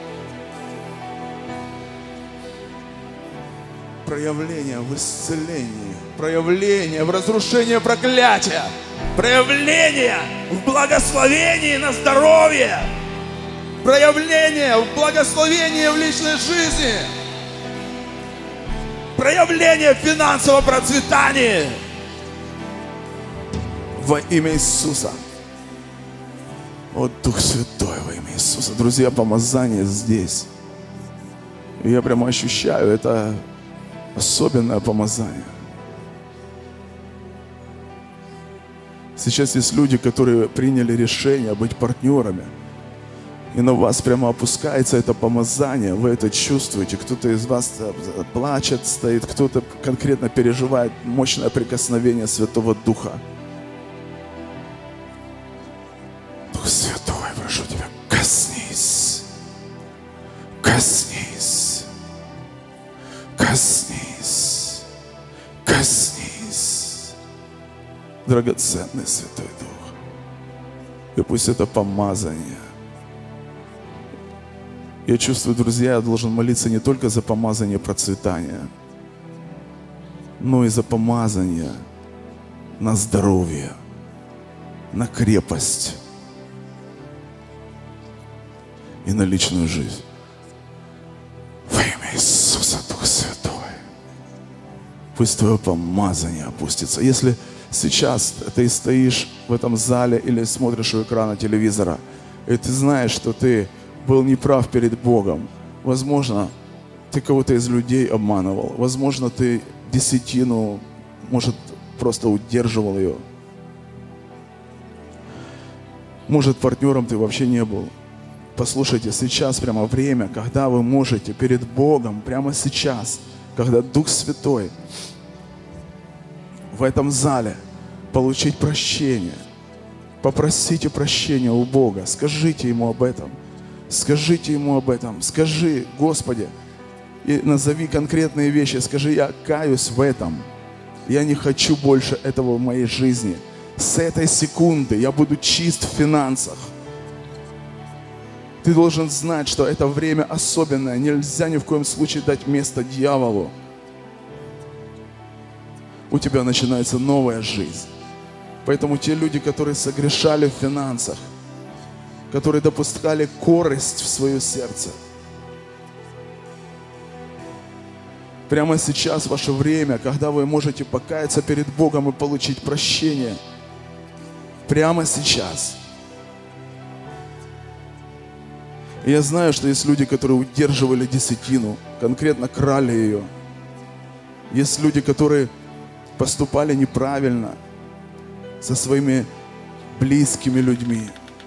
проявление в исцелении, проявление в разрушении проклятия, проявление в благословении на здоровье, проявление в благословении в личной жизни, проявление финансового процветания во имя Иисуса. О, Дух Святой, во имя Иисуса. Друзья, помазание здесь. И я прямо ощущаю, это особенное помазание. Сейчас есть люди, которые приняли решение быть партнерами. И на вас прямо опускается это помазание, вы это чувствуете. Кто-то из вас плачет, стоит, кто-то конкретно переживает мощное прикосновение Святого Духа. Дух Святой, прошу Тебя, коснись, коснись, коснись, коснись, драгоценный Святой Дух. И пусть это помазание. Я чувствую, друзья, я должен молиться не только за помазание процветания, но и за помазание на здоровье, на крепость и на личную жизнь. Во имя Иисуса, Дух Святой. Пусть Твое помазание опустится. Если сейчас ты стоишь в этом зале или смотришь у экрана телевизора, и ты знаешь, что ты был неправ перед Богом. Возможно, ты кого-то из людей обманывал. Возможно, ты десятину, может, просто удерживал ее. Может, партнером ты вообще не был. Послушайте, сейчас прямо время, когда вы можете перед Богом, прямо сейчас, когда Дух Святой в этом зале получить прощение. Попросите прощения у Бога. Скажите Ему об этом. Скажите Ему об этом. Скажи, Господи, и назови конкретные вещи. Скажи, я каюсь в этом. Я не хочу больше этого в моей жизни. С этой секунды я буду чист в финансах. Ты должен знать, что это время особенное. Нельзя ни в коем случае дать место дьяволу. У тебя начинается новая жизнь. Поэтому те люди, которые согрешали в финансах, которые допускали корость в свое сердце, Прямо сейчас ваше время, когда вы можете покаяться перед Богом и получить прощение. Прямо сейчас. И я знаю, что есть люди, которые удерживали десятину, конкретно крали ее. Есть люди, которые поступали неправильно со своими близкими людьми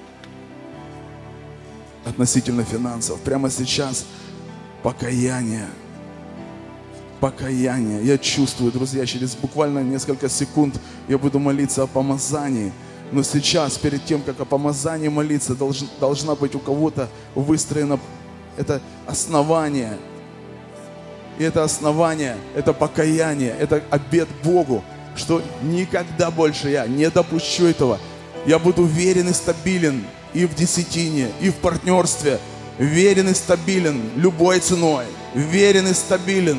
относительно финансов. Прямо сейчас покаяние. Покаяние. Я чувствую, друзья, через буквально несколько секунд я буду молиться о помазании. Но сейчас, перед тем, как о помазании молиться, долж, должна быть у кого-то выстроено это основание. И это основание, это покаяние, это обет Богу, что никогда больше я не допущу этого. Я буду верен и стабилен и в десятине, и в партнерстве. Верен и стабилен любой ценой. Верен и стабилен.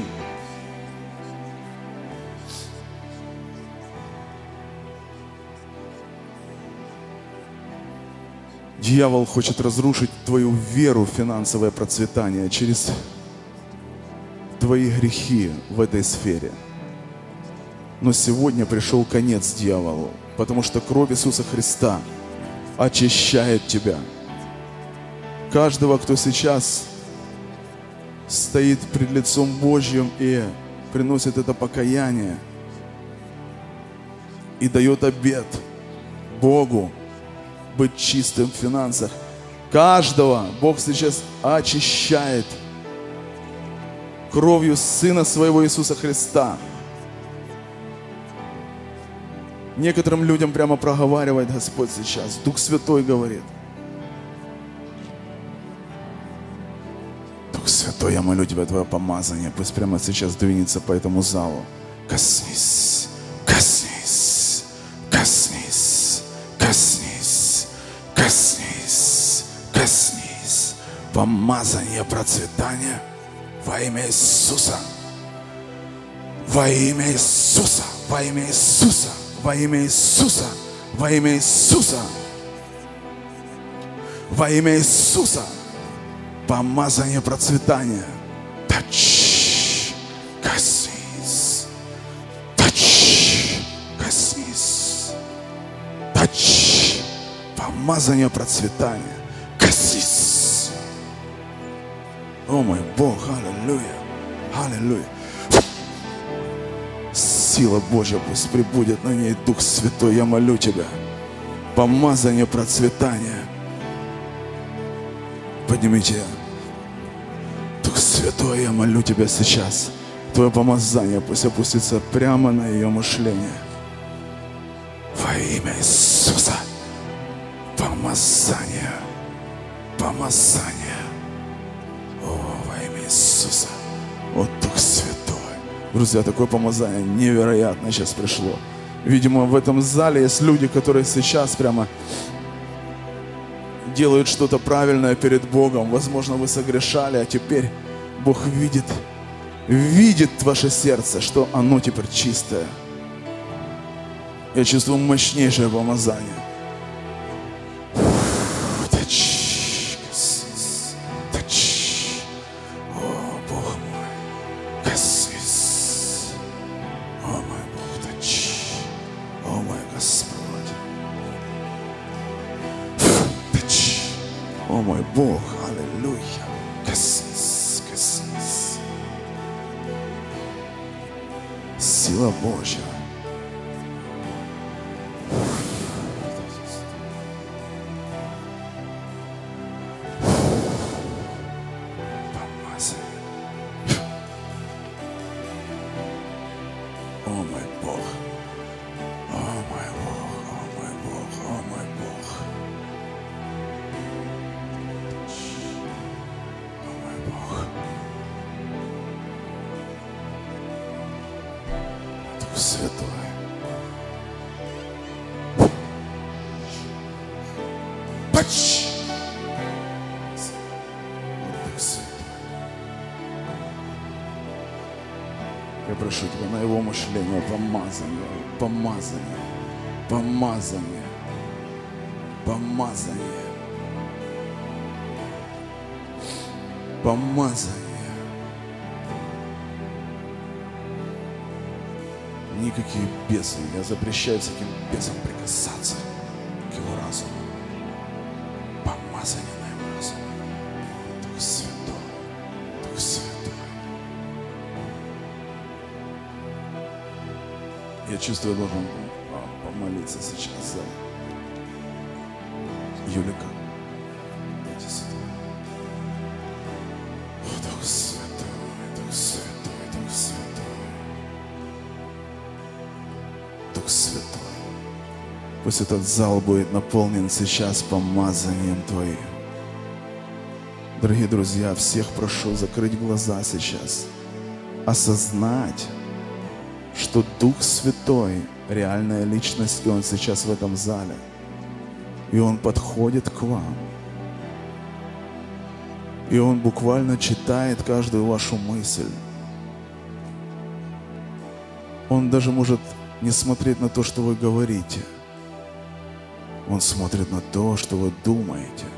Дьявол хочет разрушить твою веру в финансовое процветание через твои грехи в этой сфере. Но сегодня пришел конец дьяволу, потому что кровь Иисуса Христа очищает тебя. Каждого, кто сейчас стоит пред лицом Божьим и приносит это покаяние и дает обет Богу быть чистым в финансах. Каждого Бог сейчас очищает кровью Сына Своего Иисуса Христа. Некоторым людям прямо проговаривает Господь сейчас. Дух Святой говорит. Дух Святой, я молю Тебя, Твое помазание, пусть прямо сейчас двинется по этому залу. Коснись, коснись, коснись, коснись, коснись, коснись. Помазание процветания во имя Иисуса. Во имя Иисуса. Во имя Иисуса. Во имя Иисуса. Во имя Иисуса. Во имя Иисуса. Помазание процветания. Тач. Коснись. Тач. Коснись. Тач. Помазание процветания. Коснись. О мой Бог, аллилуйя. Аллилуйя. Сила Божья пусть пребудет на ней, Дух Святой, я молю Тебя. Помазание процветания. Поднимите. Дух Святой, я молю Тебя сейчас. Твое помазание пусть опустится прямо на ее мышление. Во имя Иисуса. Помазание. Помазание. О, во имя Иисуса. О, Дух Святой. Друзья, такое помазание невероятно сейчас пришло. Видимо, в этом зале есть люди, которые сейчас прямо делают что-то правильное перед Богом. Возможно, вы согрешали, а теперь Бог видит, видит ваше сердце, что оно теперь чистое. Я чувствую мощнейшее помазание. О мой Бог, аллилуйя. Коснись, коснись. Сила Божья. Помазание. О мой Бог. О мой Бог, о мой Бог, о мой Бог. Дух Святой. Пач! Дух Святой. Я прошу Тебя на Его мышление помазание, помазание, помазание, помазание, помазание. Никакие бесы. Я запрещаю всяким бесам прикасаться к его разуму. Помазание на его разум. Дух Святой. Дух Святой. Я чувствую, я должен помолиться сейчас за Юлика. Иди сюда. О, Дух Святой, Дух Святой, Дух Святой. Дух Святой. Пусть этот зал будет наполнен сейчас помазанием Твоим. Дорогие друзья, всех прошу закрыть глаза сейчас. Осознать, что Дух Святой – реальная личность, и Он сейчас в этом зале. И Он подходит к вам. И Он буквально читает каждую вашу мысль. Он даже может не смотреть на то, что вы говорите. Он смотрит на то, что вы думаете.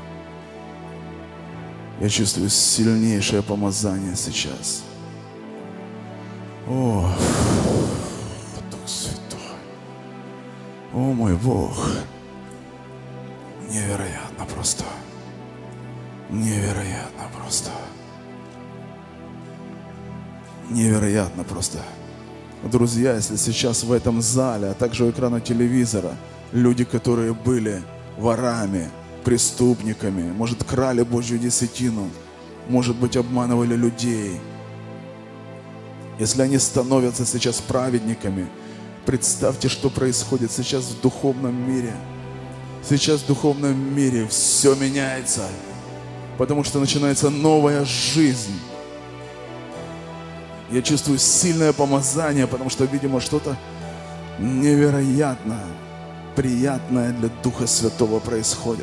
Я чувствую сильнейшее помазание сейчас. О, Дух Святой. О, мой Бог. Невероятно просто. Невероятно просто. Невероятно просто. Друзья, если сейчас в этом зале, а также у экрана телевизора, люди, которые были ворами, преступниками, может, крали Божью десятину, может быть, обманывали людей. Если они становятся сейчас праведниками, представьте, что происходит сейчас в духовном мире. Сейчас в духовном мире все меняется, потому что начинается новая жизнь. Я чувствую сильное помазание, потому что, видимо, что-то невероятно приятное для Духа Святого происходит.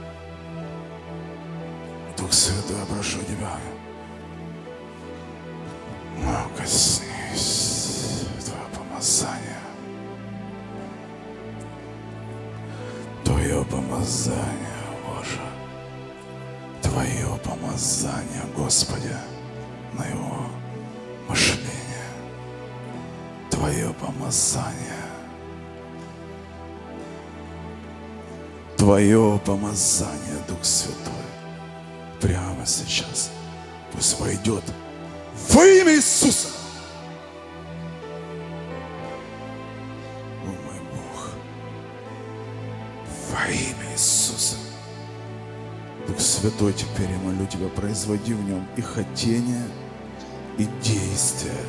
Дух Святой, я прошу Тебя, коснись Твое помазание. Твое помазание, Боже. Твое помазание, Господи, на Его мышление. Твое помазание. Твое помазание, Дух Святой, прямо сейчас пусть войдет во имя Иисуса. О, мой Бог, во имя Иисуса. Дух Святой, теперь я молю Тебя, производи в нем и хотение, и действие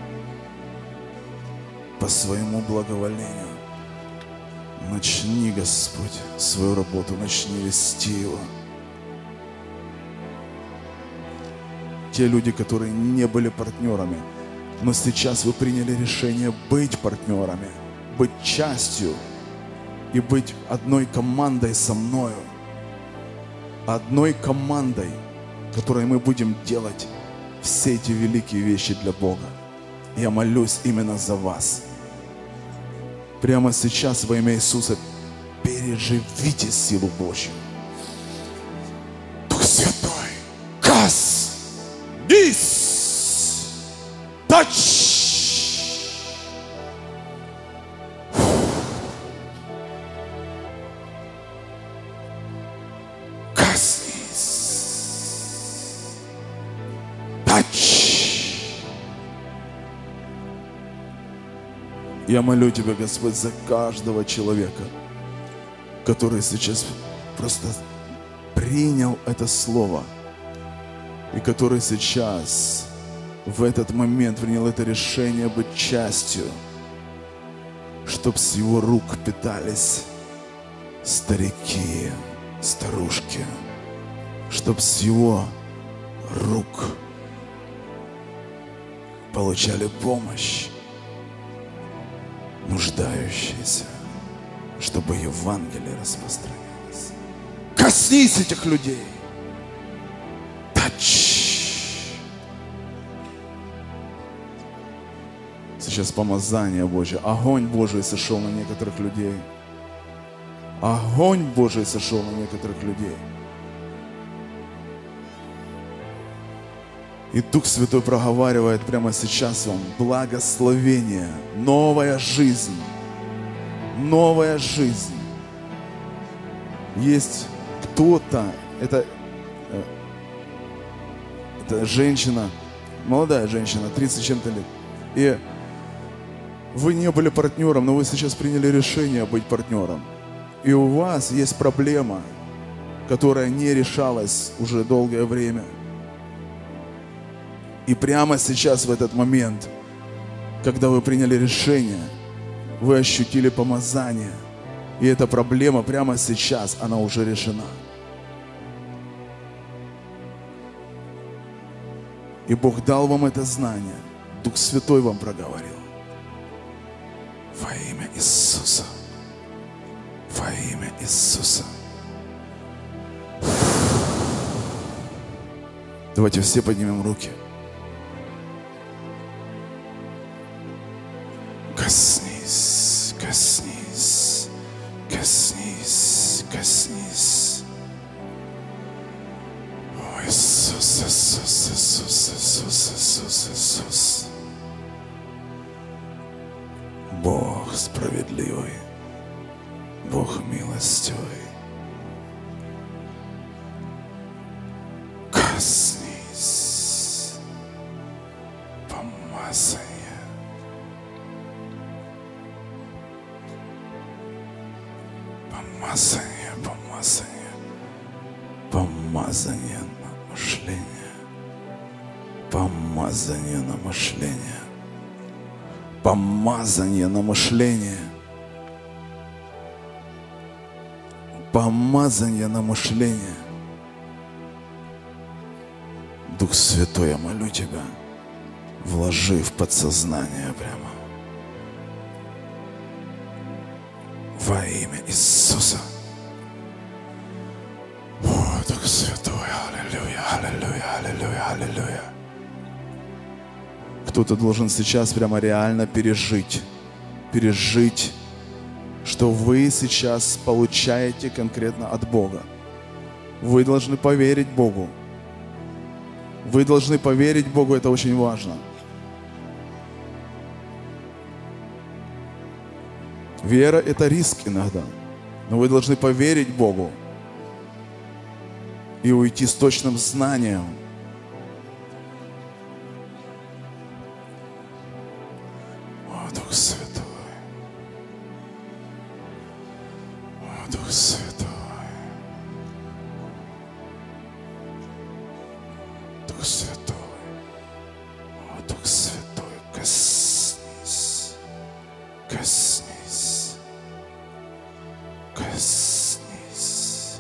по своему благоволению. Начни, Господь, свою работу, начни вести его. Те люди, которые не были партнерами, но сейчас вы приняли решение быть партнерами, быть частью и быть одной командой со мною. Одной командой, которой мы будем делать все эти великие вещи для Бога. Я молюсь именно за вас. Прямо сейчас во имя Иисуса переживите силу Божью. Дух Святой, коснись, touch. Коснись, touch. Я молю Тебя, Господь, за каждого человека, который сейчас просто принял это слово, и который сейчас, в этот момент, принял это решение быть частью, чтоб с его рук питались старики, старушки, чтоб с его рук получали помощь нуждающиеся, чтобы Евангелие распространялось. Коснись этих людей. Тач. Сейчас помазание Божье, огонь Божий сошел на некоторых людей. Огонь Божий сошел на некоторых людей. И Дух Святой проговаривает прямо сейчас вам благословение, новая жизнь, новая жизнь. Есть кто-то, это, это женщина, молодая женщина, тридцать с чем-то лет. И вы не были партнером, но вы сейчас приняли решение быть партнером. И у вас есть проблема, которая не решалась уже долгое время. И прямо сейчас, в этот момент, когда вы приняли решение, вы ощутили помазание. И эта проблема прямо сейчас, она уже решена. И Бог дал вам это знание. Дух Святой вам проговорил. Во имя Иисуса. Во имя Иисуса. Давайте все поднимем руки. Коснись, коснись, коснись, коснись. О, Иисус, Иисус, Иисус, Иисус, Иисус, Иисус. Бог справедливый, Бог милостивый. Коснись, помазание. Помазание, помазание, помазание на мышление, помазание на мышление, помазание на мышление, помазание на мышление. Дух Святой, я молю Тебя, вложи в подсознание прямо. Во имя Иисуса. О, Дух Святой, аллилуйя, аллилуйя, аллилуйя, аллилуйя. Кто-то должен сейчас прямо реально пережить, пережить, что вы сейчас получаете конкретно от Бога. Вы должны поверить Богу. Вы должны поверить Богу, это очень важно. Вера – это риск иногда, но вы должны поверить Богу и уйти с точным знанием. О, Дух Святой, о, Дух Святой, Дух Святой, о, Дух Святой, коснись, коснись. Коснись.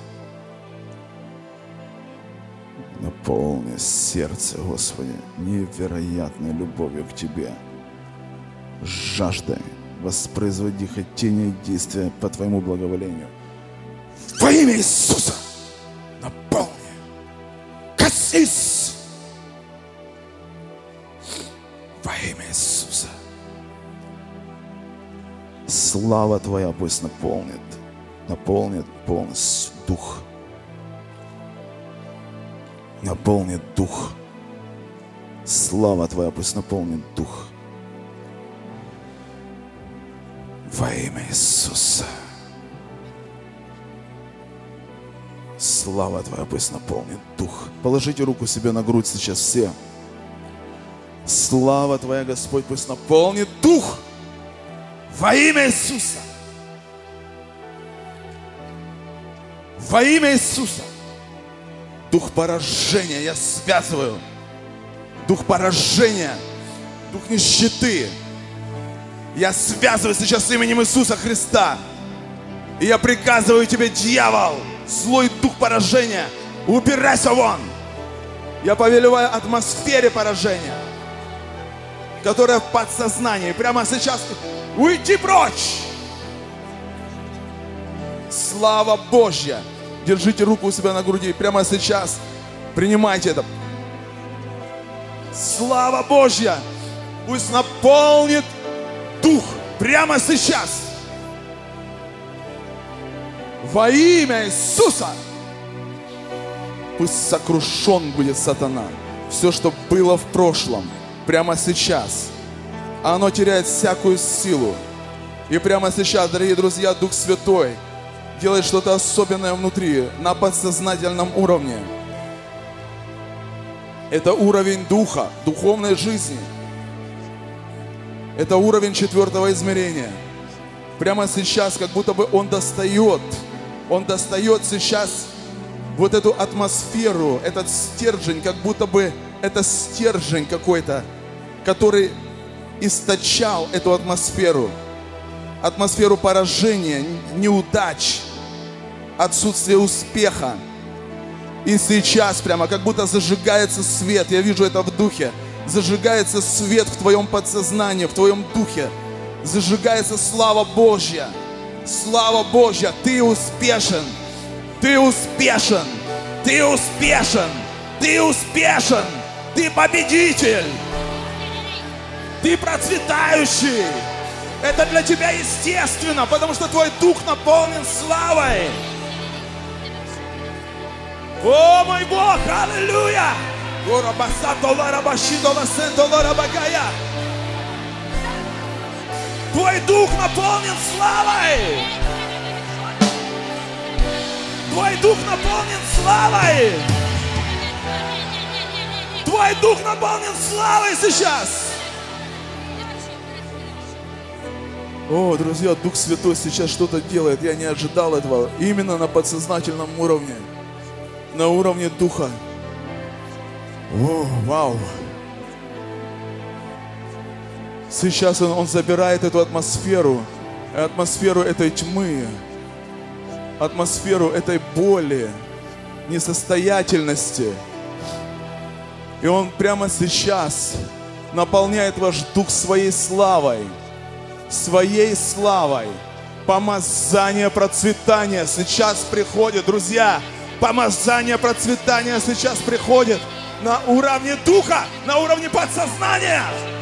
Наполни сердце, Господи, невероятной любовью к Тебе, жаждой воспроизводи хотение и действия по Твоему благоволению. Во имя Иисуса наполни, коснись. Во имя Иисуса. Слава Твоя пусть наполнит, наполнит полностью Дух. Наполнит Дух. Слава Твоя пусть наполнит Дух. Во имя Иисуса. Слава Твоя пусть наполнит Дух. Положите руку себе на грудь сейчас все. Слава Твоя, Господь, пусть наполнит Дух. Во имя Иисуса. Во имя Иисуса. Дух поражения я связываю. Дух поражения. Дух нищеты. Я связываю сейчас с именем Иисуса Христа. И я приказываю тебе, дьявол, злой дух поражения, убирайся вон. Я повелеваю атмосфере поражения, которая в подсознании. Прямо сейчас уйди прочь. Слава Божья. Держите руку у себя на груди. Прямо сейчас принимайте это. Слава Божья. Пусть наполнит Дух прямо сейчас. Во имя Иисуса. Пусть сокрушен будет сатана. все, что было в прошлом, прямо сейчас, оно теряет всякую силу. И прямо сейчас, дорогие друзья, Дух Святой делает что-то особенное внутри, на подсознательном уровне. Это уровень духа, духовной жизни. Это уровень четвертого измерения. Прямо сейчас, как будто бы он достает, он достает сейчас вот эту атмосферу, этот стержень, как будто бы это стержень какой-то, который источал эту атмосферу. Атмосферу поражения, неудач, отсутствия успеха. И сейчас прямо как будто зажигается свет, я вижу это в духе, зажигается свет в твоем подсознании, в твоем духе, зажигается слава Божья, слава Божья, ты успешен, ты успешен, ты успешен, ты успешен, ты победитель, ты процветающий. Это для тебя естественно, потому что твой дух наполнен славой. О, мой Бог, аллилуйя! Твой дух наполнен славой. Твой дух наполнен славой. Твой дух наполнен славой сейчас. О, друзья, Дух Святой сейчас что-то делает. Я не ожидал этого. Именно на подсознательном уровне. На уровне Духа. О, вау. Сейчас он, он забирает эту атмосферу. Атмосферу этой тьмы. Атмосферу этой боли. Несостоятельности. И он прямо сейчас наполняет ваш дух своей славой. Своей славой. Помазание процветания сейчас приходит, друзья. Помазание процветания сейчас приходит на уровне духа, на уровне подсознания.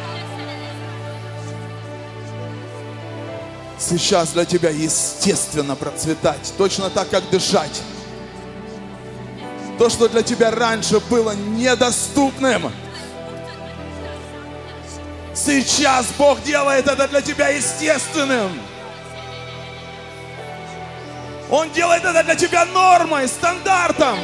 Сейчас для тебя естественно процветать, точно так, как дышать. То, что для тебя раньше было недоступным, сейчас Бог делает это для тебя естественным. Он делает это для тебя нормой, стандартом.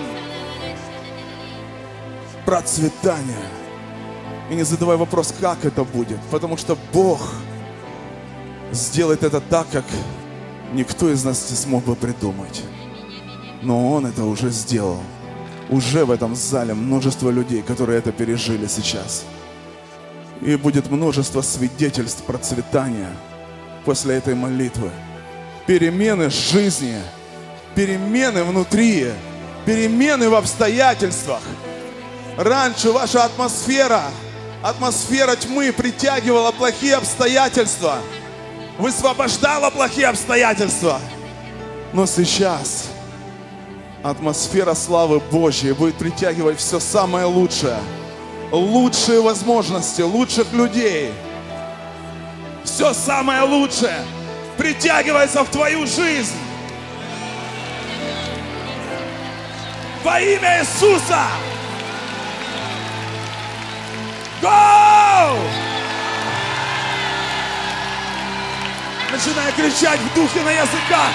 Процветание. И не задавай вопрос, как это будет, потому что Бог сделает это так, как никто из нас не смог бы придумать. Но Он это уже сделал. Уже в этом зале множество людей, которые это пережили сейчас. И будет множество свидетельств процветания после этой молитвы. Перемены в жизни, перемены внутри, перемены в обстоятельствах. Раньше ваша атмосфера, атмосфера тьмы притягивала плохие обстоятельства, высвобождала плохие обстоятельства. Но сейчас атмосфера славы Божьей будет притягивать все самое лучшее. Лучшие возможности, лучших людей. Все самое лучшее притягивается в твою жизнь. Во имя Иисуса. Go! Начинай кричать в духе на языках.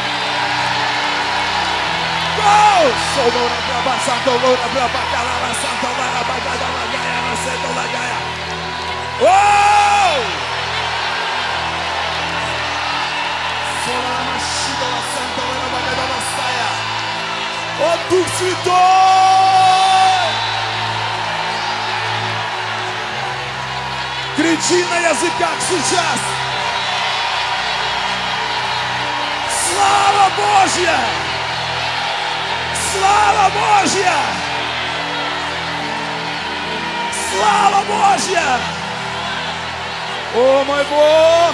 Go! Воу! О, Дух Святой! Кричи на языках сейчас! Слава Божья! Слава Божья! Слава Божья! О, мой Бог!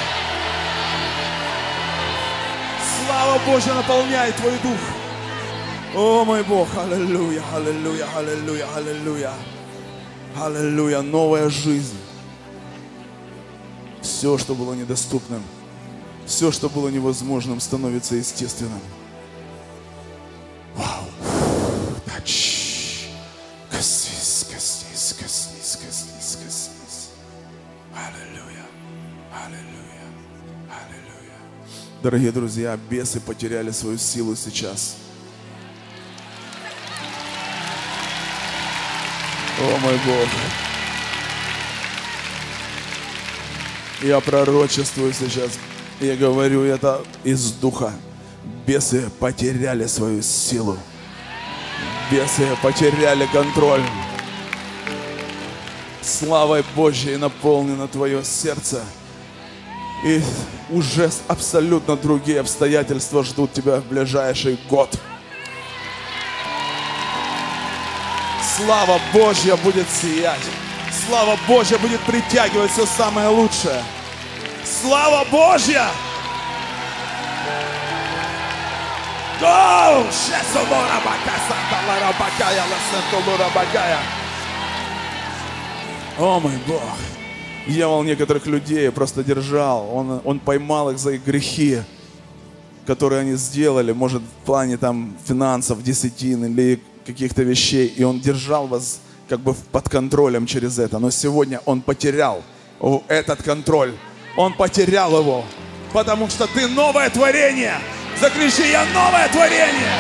Слава Божья наполняет твой дух. О, мой Бог! Аллилуйя, аллилуйя, аллилуйя, аллилуйя. Аллилуйя, новая жизнь. Все, что было недоступным, все, что было невозможным, становится естественным. Вау! Коснись, коснись, Аллилуйя. Аллилуйя. Аллилуйя. Дорогие друзья, бесы потеряли свою силу сейчас. О мой Бог. Я пророчествую сейчас. Я говорю это из духа. Бесы потеряли свою силу. Бесы потеряли контроль. Славой Божьей наполнено твое сердце. И уже абсолютно другие обстоятельства ждут тебя в ближайший год. Слава Божья будет сиять. Слава Божья будет притягивать все самое лучшее. Слава Божья! Go! О мой Бог! Дьявол некоторых людей просто держал. Он, он поймал их за их грехи, которые они сделали, может, в плане там финансов, десятин или каких-то вещей. И он держал вас как бы под контролем через это. Но сегодня он потерял этот контроль. Он потерял его. Потому что ты новое творение. Закричи: я новое творение.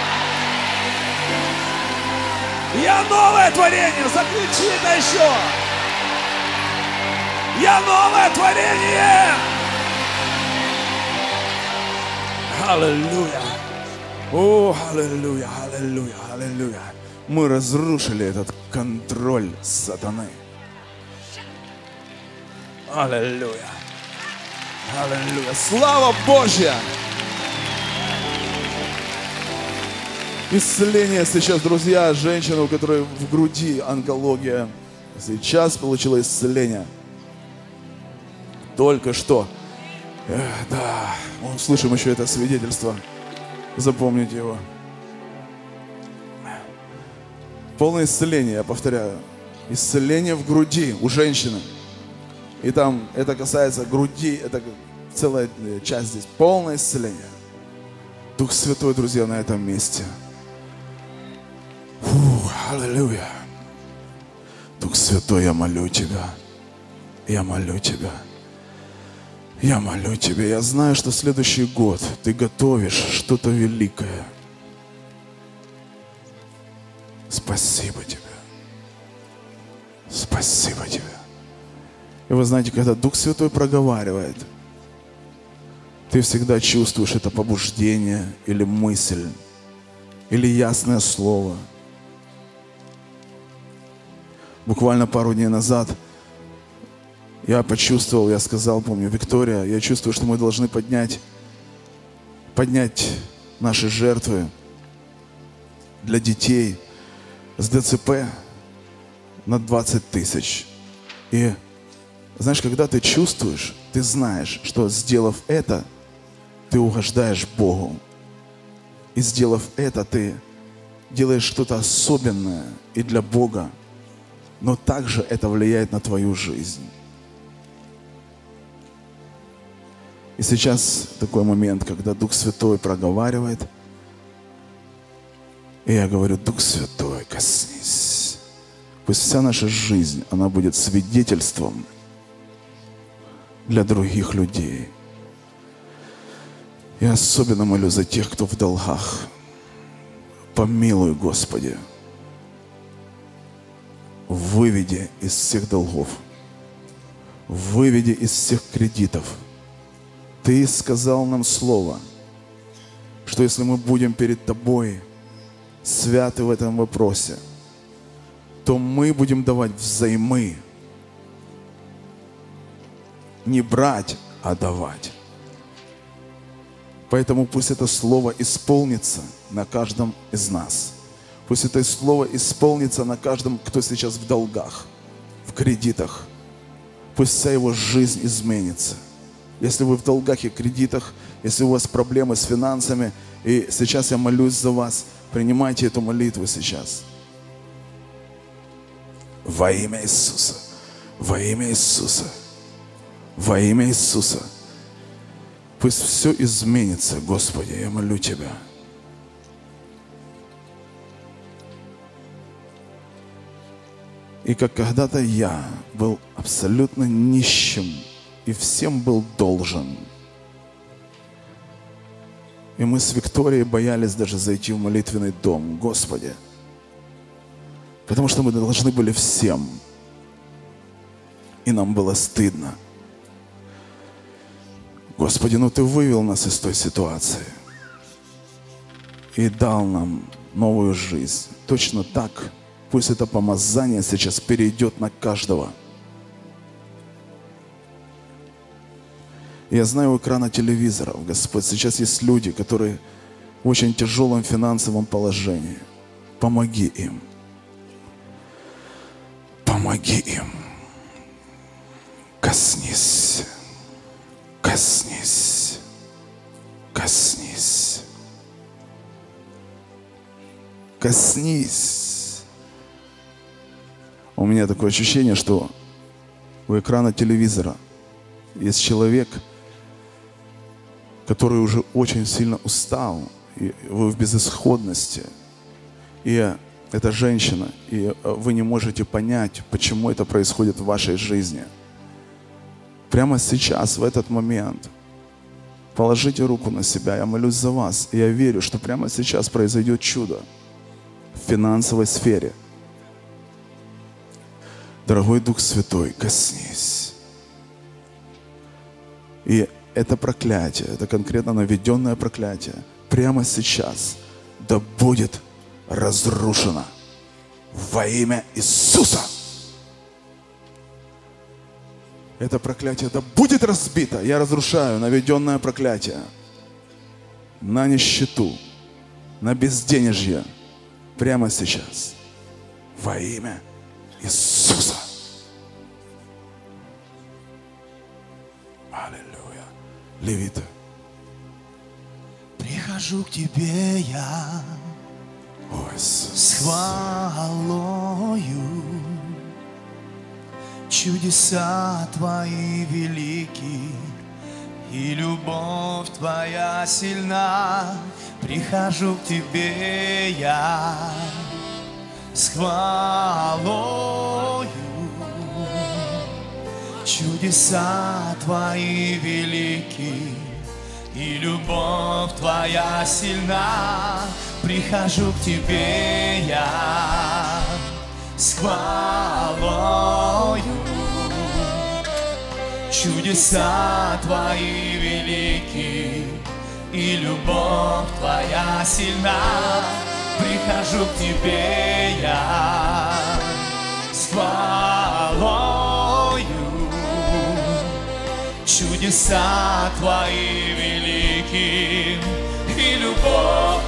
Я новое творение. Закричи это еще. Я новое творение. Аллилуйя. О, аллилуйя, аллилуйя, аллилуйя. Мы разрушили этот контроль сатаны. Аллилуйя. Аллилуйя. Слава Божья. Исцеление сейчас, друзья, женщина, у которой в груди онкология, сейчас получила исцеление. Только что. Эх, да, мы услышим еще это свидетельство. Запомните его. Полное исцеление, я повторяю. Исцеление в груди у женщины. И там это касается груди, это целая часть здесь. Полное исцеление. Дух Святой, друзья, на этом месте. Фу, аллилуйя. Дух Святой, я молю Тебя. Я молю Тебя. Я молю Тебя. Я знаю, что следующий год Ты готовишь что-то великое. Спасибо Тебе. Спасибо Тебе. И вы знаете, когда Дух Святой проговаривает, ты всегда чувствуешь это побуждение или мысль, или ясное слово. Буквально пару дней назад я почувствовал, я сказал, помню, Виктория, я чувствую, что мы должны поднять, поднять наши жертвы для детей с ДЦП на двадцать тысяч. И знаешь, когда ты чувствуешь, ты знаешь, что сделав это, ты угождаешь Богу. И сделав это, ты делаешь что-то особенное и для Бога, но также это влияет на твою жизнь. И сейчас такой момент, когда Дух Святой проговаривает, и я говорю: Дух Святой, коснись. Пусть вся наша жизнь, она будет свидетельством для других людей. Я особенно молю за тех, кто в долгах. Помилуй, Господи. Выведи из всех долгов. Выведи из всех кредитов. Ты сказал нам слово, что если мы будем перед Тобой святы в этом вопросе, то мы будем давать взаймы. Не брать, а давать. Поэтому пусть это слово исполнится на каждом из нас. Пусть это слово исполнится на каждом, кто сейчас в долгах, в кредитах. Пусть вся его жизнь изменится. Если вы в долгах и кредитах, если у вас проблемы с финансами, и сейчас я молюсь за вас, принимайте эту молитву сейчас. Во имя Иисуса. Во имя Иисуса. Во имя Иисуса. Пусть все изменится, Господи, я молю Тебя. И как когда-то я был абсолютно нищим и всем был должен. И мы с Викторией боялись даже зайти в молитвенный дом. Господи. Потому что мы должны были всем. И нам было стыдно. Господи, ну Ты вывел нас из той ситуации. И дал нам новую жизнь. Точно так. Пусть это помазание сейчас перейдет на каждого. Я знаю у экрана телевизоров, Господь, сейчас есть люди, которые в очень тяжелом финансовом положении. Помоги им. Помоги им. Коснись. Коснись. Коснись. Коснись. У меня такое ощущение, что у экрана телевизора есть человек, который уже очень сильно устал, и вы в безысходности. И это женщина, и вы не можете понять, почему это происходит в вашей жизни. Прямо сейчас, в этот момент, положите руку на себя, я молюсь за вас, и я верю, что прямо сейчас произойдет чудо в финансовой сфере. Дорогой Дух Святой, коснись. И это проклятие, это конкретно наведенное проклятие, прямо сейчас да будет разрушено во имя Иисуса. Это проклятие да будет разбито. Я разрушаю наведенное проклятие на нищету, на безденежье прямо сейчас во имя Иисуса. Аллилуйя. Левиты. Прихожу к Тебе я О, Иисус. с хвалою, чудеса Твои велики, и любовь Твоя сильна. Прихожу к Тебе я с хвалою, чудеса Твои велики, и любовь Твоя сильна. Прихожу к Тебе я с хвалою, чудеса Твои велики, и любовь Твоя сильна. Прихожу к Тебе я с хвалою, чудеса Твои велики, и любовь